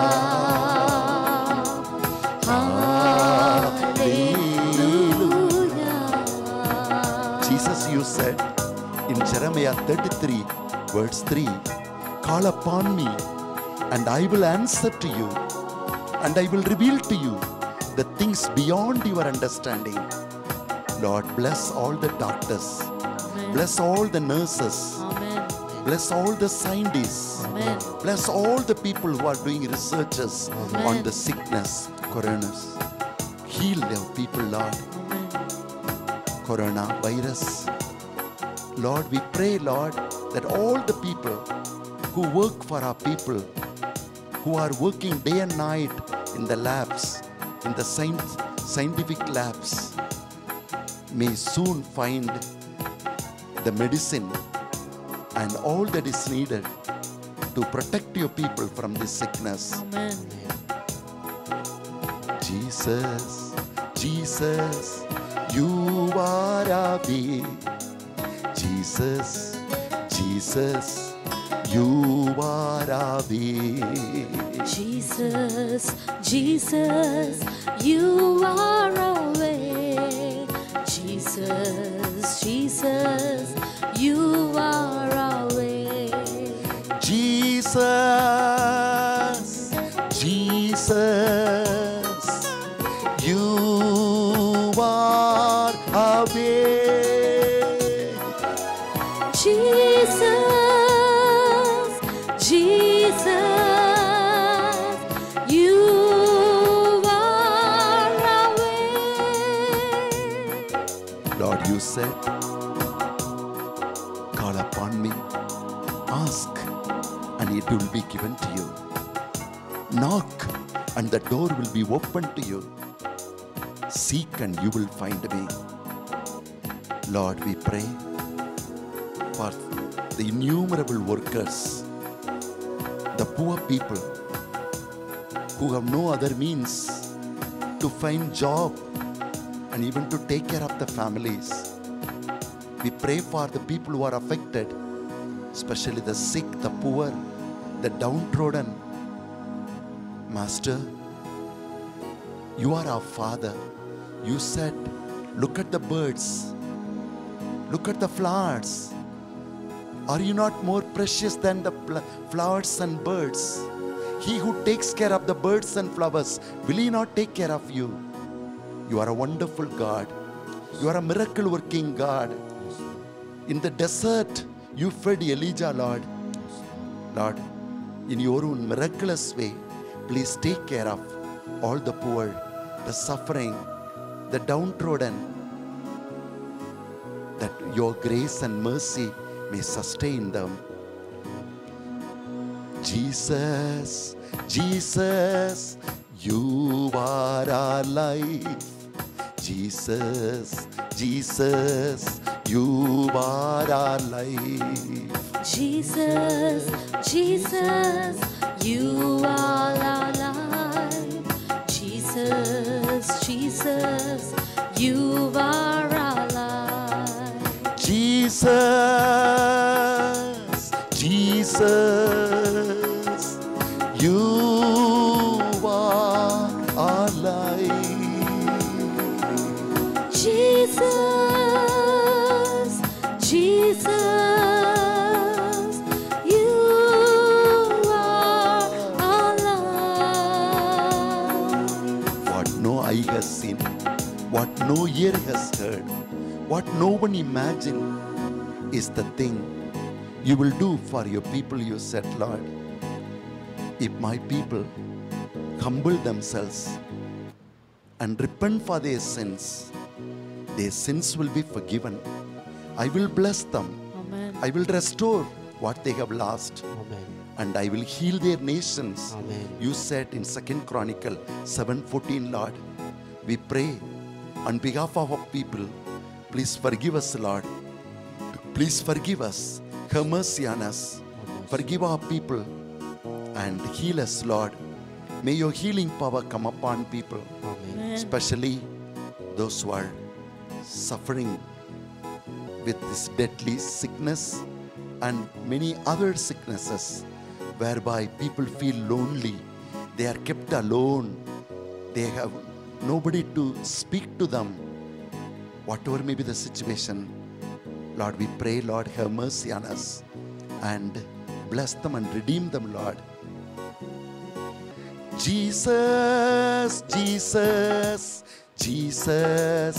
hallelujah. Jesus, you said in Jeremiah 33, verse 3, call upon me, and I will answer to you, and I will reveal to you the things beyond your understanding. Lord, bless all the doctors, Amen. bless all the nurses, Amen. bless all the scientists, Amen. bless all the people who are doing researches Amen. on the sickness, coronas. Heal your people, Lord. Amen. Coronavirus. Lord, we pray, Lord, that all the people who work for our people, who are working day and night in the labs, in the scientific labs, may soon find the medicine and all that is needed to protect your people from this sickness. Amen. Jesus, Jesus, you are our way. Jesus, Jesus, you are our way. Jesus, Jesus, you are our way. Jesus, Jesus, you are our way. Jesus, Jesus, you are our way. Jesus, Jesus, you are our way. Lord, you said, call upon me, ask, and it will be given to you. Knock, and the door will be opened to you. Seek, and you will find me. Lord, we pray for the innumerable workers, the poor people who have no other means to find job and even to take care of the families. We pray for the people who are affected, especially the sick, the poor, the downtrodden. Master, you are our Father. You said, look at the birds, look at the flowers. Are you not more precious than the flowers and birds? He who takes care of the birds and flowers, will he not take care of you? You are a wonderful God. You are a miracle working God. In the desert, you fed Elijah, Lord. Lord, in your own miraculous way, please take care of all the poor, the suffering, the downtrodden, that your grace and mercy may sustain them. Jesus, Jesus, you are our life. Jesus, Jesus, you are our life. Jesus, Jesus, you are our life. Jesus, You are our life. Jesus, Jesus, you are our love. What no eye has seen, what no ear has heard, what no one imagined is the thing you will do for your people, you said, Lord. If my people humble themselves and repent for their sins will be forgiven. I will bless them. Amen. I will restore what they have lost. Amen. And I will heal their nations. Amen. You said in 2 Chronicle 7:14, Lord. We pray on behalf of our people. Please forgive us, Lord. Please forgive us. Have mercy on us. Forgive our people and heal us, Lord. May your healing power come upon people, Amen. especially those who are suffering with this deadly sickness and many other sicknesses, whereby people feel lonely. They are kept alone. They have nobody to speak to them. Whatever may be the situation, Lord, we pray, Lord, have mercy on us and bless them and redeem them, Lord. Jesus, Jesus, Jesus,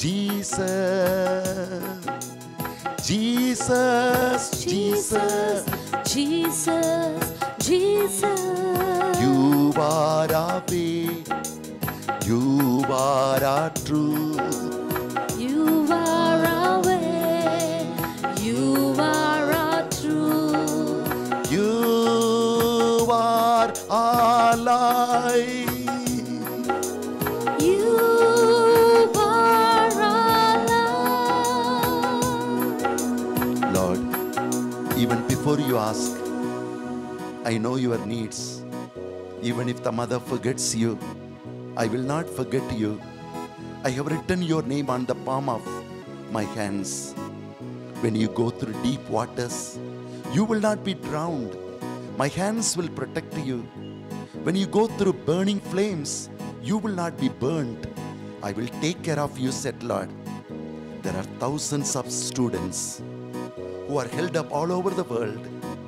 Jesus, Jesus, Jesus, Jesus, Jesus. you are our way, you are our truth. You are our way, you are our truth. You are our life. You are our love. Lord, even before you ask, I know your needs. Even if the mother forgets you, I will not forget you. I have written your name on the palm of my hands. When you go through deep waters, you will not be drowned. My hands will protect you. When you go through burning flames, you will not be burnt. I will take care of you, said Lord. There are thousands of students who are held up all over the world.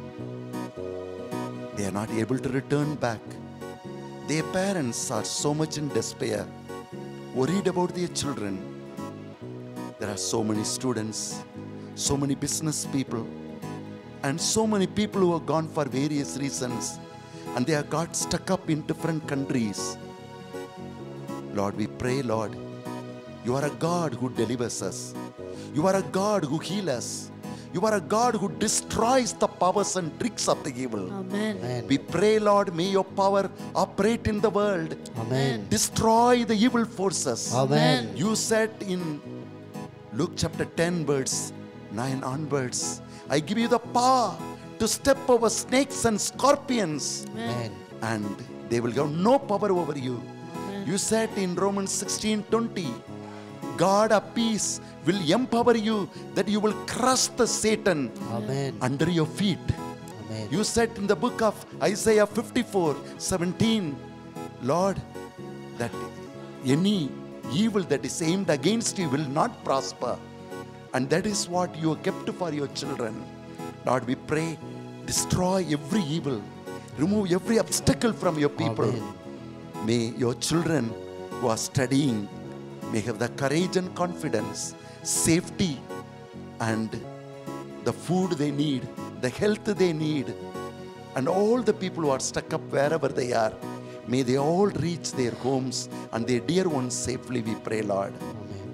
They are not able to return back. Their parents are so much in despair, worried about their children. There are so many students, so many business people, and so many people who have gone for various reasons, and they have got stuck up in different countries. Lord, we pray, Lord, you are a God who delivers us. You are a God who heals us. You are a God who destroys the powers and tricks of the evil. Amen. Amen. We pray, Lord, may your power operate in the world. Amen. Destroy the evil forces. Amen. You said in Luke chapter 10, verse 9 onwards, I give you the power to step over snakes and scorpions, Amen. and they will have no power over you. You said in Romans 16:20, God of peace will empower you that you will crush the Satan Amen. under your feet. Amen. You said in the book of Isaiah 54:17, Lord, that any evil that is aimed against you will not prosper. And that is what you have kept for your children. Lord, we pray, destroy every evil, remove every obstacle from your people. Amen. May your children who are studying may have the courage and confidence, safety, and the food they need, the health they need, and all the people who are stuck up wherever they are, may they all reach their homes and their dear ones safely, we pray, Lord. Amen.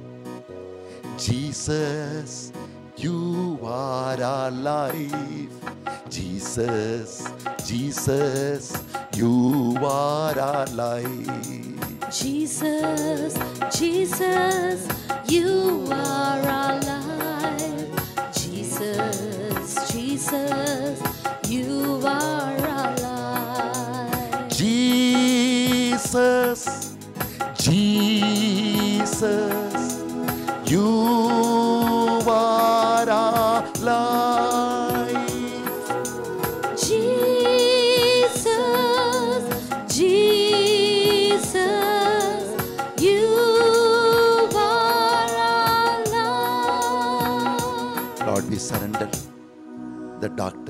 Jesus, you are our life. Jesus, Jesus, you are our life. Jesus, Jesus, you are our life. Jesus, Jesus, you are our life. Jesus, Jesus, you are our life. Jesus,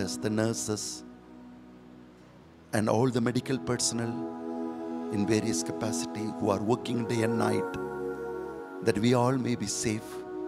doctors, the nurses, and all the medical personnel in various capacity who are working day and night, that we all may be safe.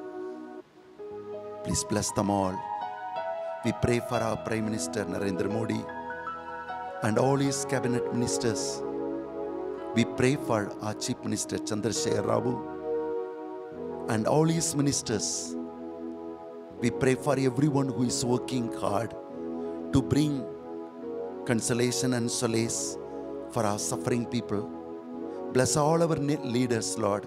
Please bless them all. We pray for our Prime Minister Narendra Modi and all his cabinet ministers. We pray for our Chief Minister Chandrasekhar Rao and all his ministers. We pray for everyone who is working hard to bring consolation and solace for our suffering people. Bless all our leaders, Lord.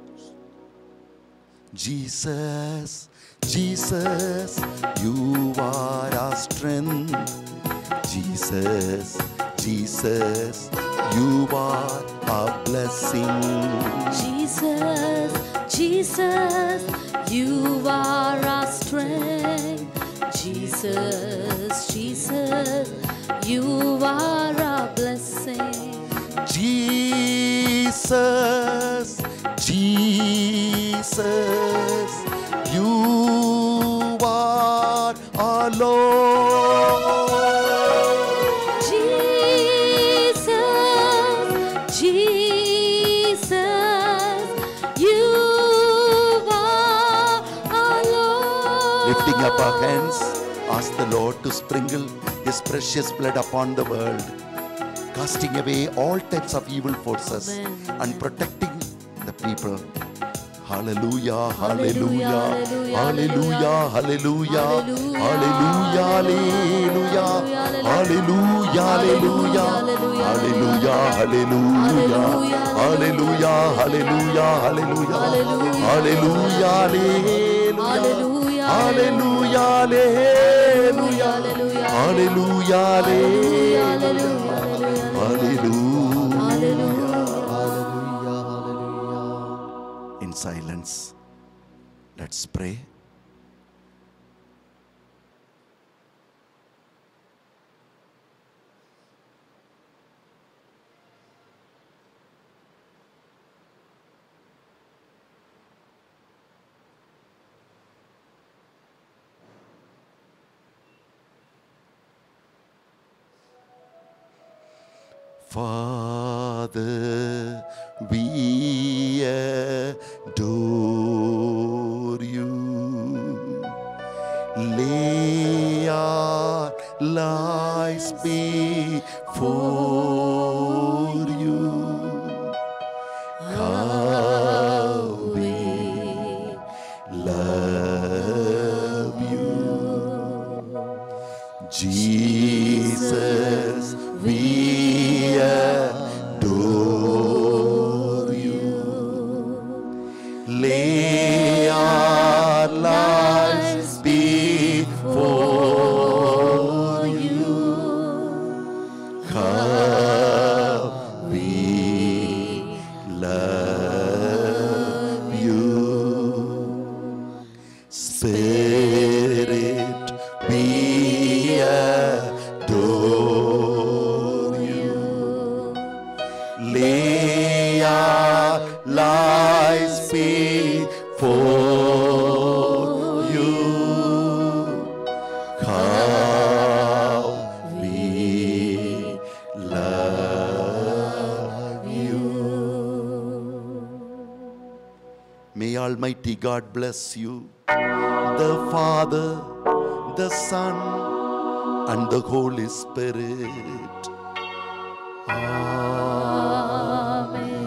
Jesus, Jesus, you are our strength. Jesus, Jesus, you are our blessing. Jesus, Jesus, you are our strength. Jesus, Jesus, you are our blessing. Jesus, Jesus, you are our Lord. Jesus, Jesus, you are our Lord. Lifting up our hands, ask the Lord to sprinkle His precious blood upon the world, casting away all types of evil forces. Amen. And protecting the people. Hallelujah, hallelujah, hallelujah, hallelujah, hallelujah, hallelujah, hallelujah, hallelujah, hallelujah, hallelujah, hallelujah, hallelujah, hallelujah, hallelujah, hallelujah, hallelujah, hallelujah, hallelujah. In silence, let's pray. Father, we adore you. Lay our lives before you. How we love you. Jesus, we adore you. Lay our lives before you. How we love you. Spirit, we adore you. Lay our lives before you. How we love you. May Almighty God bless you, the Father, the Son, and the Holy Spirit. Amen.